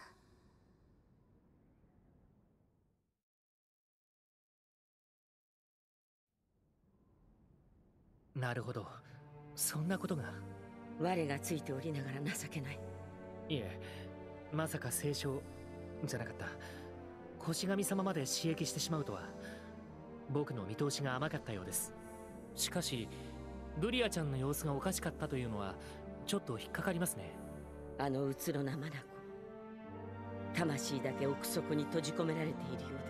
なるほど、そんなことが。 我がついておりながら情けない。 いえ、まさか聖書じゃなかった。星神様まで刺激してしまうとは。僕の見通しが甘かったようです。しかしルリアちゃんの様子がおかしかったというのはちょっと引っかかりますね。 あのうつろな眼魂だけ奥底に閉じ込められているようであ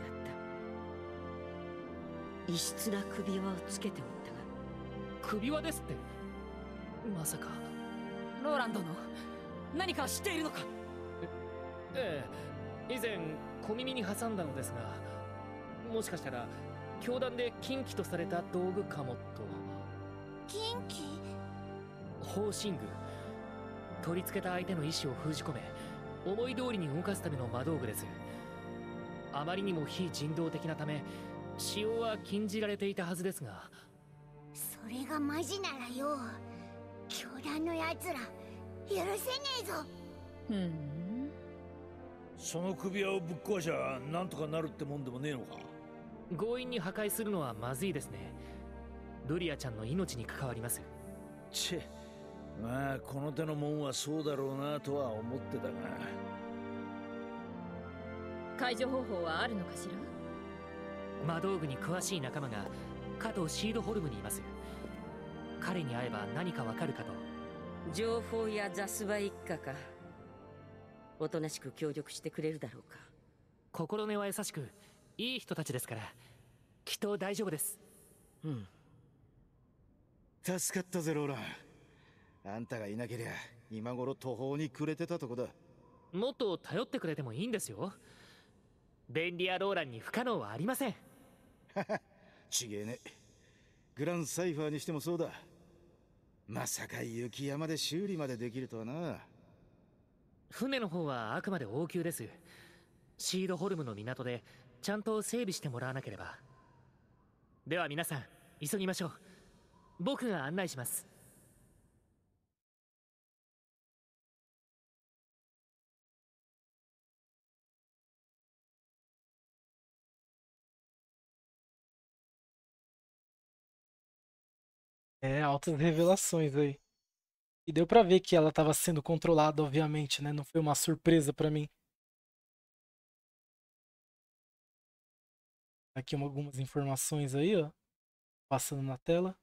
った。異質な首輪をつけておったが。 首輪ですって。まさかローランドの何か知っているのか？ ええ、以前小耳に挟んだのですが、もしかしたら教団で禁忌とされた道具かもと。 禁忌？ 方針具。取り付けた相手の意志を封じ込め、思い通りに動かすための魔道具です。あまりにも非人道的なため使用は禁じられていたはずですが。 それがマジならよ、教団のやつら許せねえぞ。 その首輪をぶっ壊しゃなんとかなるってもんでもねえのか？ 強引に破壊するのはまずいですね。ルリアちゃんの命に関わります。 チェ、まあこの手のもんはそうだろうなとは思ってたが。 解除方法はあるのかしら。 魔道具に詳しい仲間が加藤シードホルムにいます。彼に会えば何かわかるかと。 情報やザスバ一家か。おとなしく協力してくれるだろうか。 心根は優しくいい人たちですから、きっと大丈夫です。 うん。助かったぜローラン。あんたがいなけりゃ今頃途方に暮れてたとこだ。 もっと頼ってくれてもいいんですよ。便利屋ローランに不可能はありません。 ちげえね。グランサイファーにしてもそうだ。まさか雪山で修理までできるとはな。 船の方はあくまで応急です。シードホルムの港でちゃんと整備してもらわなければ。では皆さん急ぎましょう。僕が案内します。 É, altas revelações aí. E deu pra ver que ela tava sendo controlada, obviamente, né? Não foi uma surpresa pra mim. Aqui algumas informações aí, ó. Passando na tela.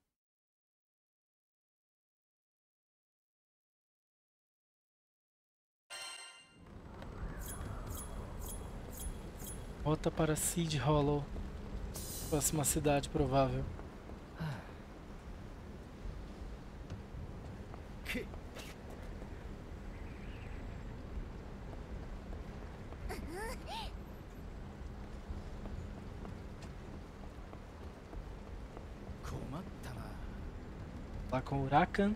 Rota para Seed Hollow. Próxima cidade provável. Que... 困ったな。 Lá com o Huracan.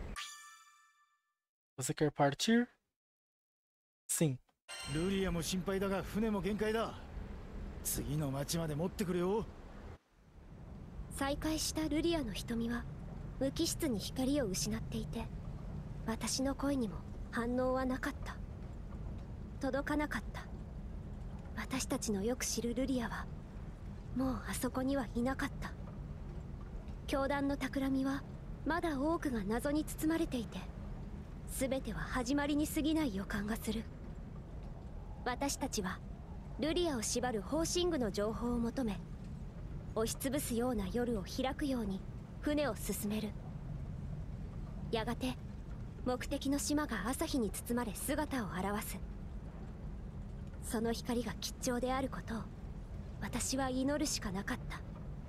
Você quer partir? Sim. ルリアも心配だが船も限界だ。次の町まで持ってくれよ。 再会したルリアの瞳は無機質に光を失っていて、私の声にも反応はなかった。届かなかった。私たちのよく知るルリアはもうあそこにはいなかった。教団の企みはまだ多くが謎に包まれていて、全ては始まりに過ぎない予感がする。私たちはルリアを縛るホーシングの情報を求め、押しつぶすような夜を開くように船を進める。やがて目的の島が朝日に包まれ姿を現す。その光が吉兆であることを私は祈るしかなかった。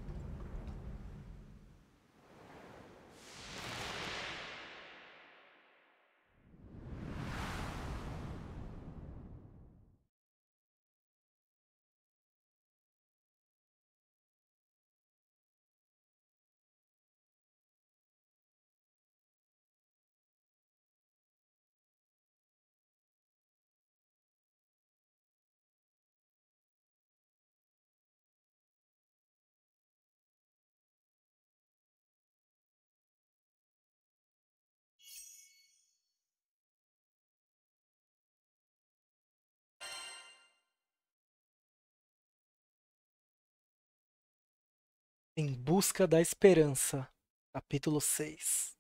Em busca da esperança. Capítulo 6.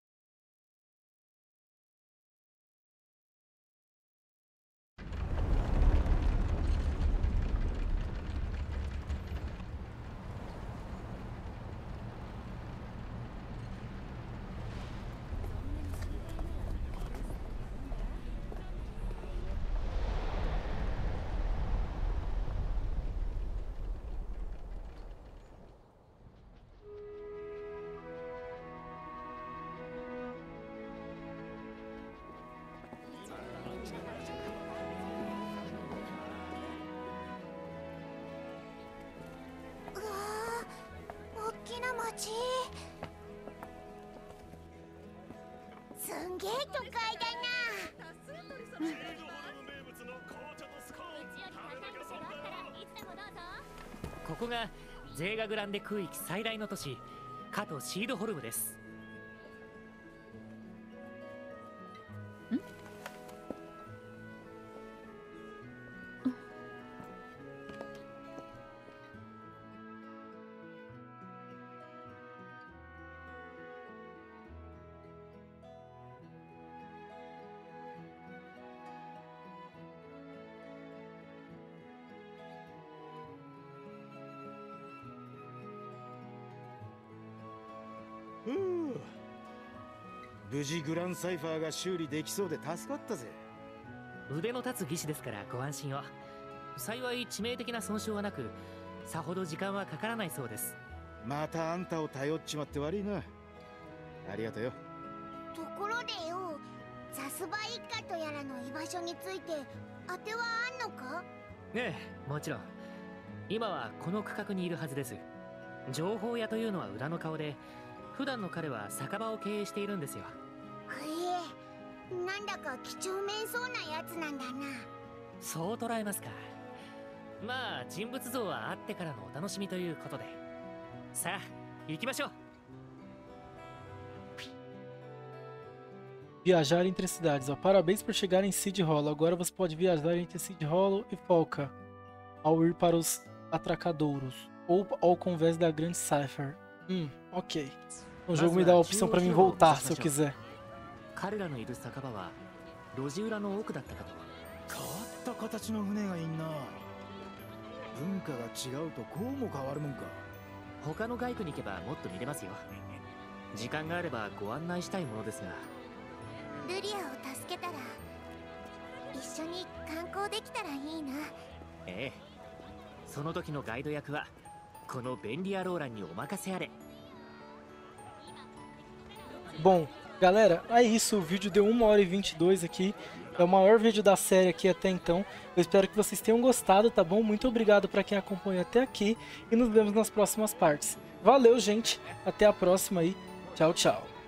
ここがゼーガグランデ空域最大の都市加藤シードホルムです。 無事グランサイファーが修理できそうで助かったぜ。 腕の立つ技師ですからご安心を。幸い致命的な損傷はなく、さほど時間はかからないそうです。 またあんたを頼っちまって悪いな。ありがとうよ。 ところでよ、ザスバ一家とやらの居場所について当てはあんのか？ ええ、もちろん。今はこの区画にいるはずです。情報屋というのは裏の顔で、普段の彼は酒場を経営しているんですよ。 へえ、なんだか几帳面そうなやつなんだな。 そう捉えますか。まあ人物像はあってからのお楽しみということで。さあ行きましょう。 Viajar entre cidades. Ó, parabéns por chegar em Cid Hollow. Agora você pode viajar entre Cid Hollow e Falca ao ir para os atracadouros ou ao convés da Grande Cipher. Ok. O jogo me dá a opção para mim voltar se eu quiser. 彼らのいる酒場は路地裏の奥だったかと。 変わった形の船がいんな。文化が違うとこうも変わるもんか。 他の街区に行けばもっと見れますよ。時間があればご案内したいものですが。 ルリアを助けたら一緒に観光できたらいいな。 ええ、その時のガイド役はこのベンリアローランにお任せあれ。 Bom, galera, é isso. O vídeo deu 1 hora e 22 aqui. É o maior vídeo da série aqui até então. Eu espero que vocês tenham gostado, tá bom? Muito obrigado para quem acompanha até aqui. E nos vemos nas próximas partes. Valeu, gente. Até a próxima aí. Tchau, tchau.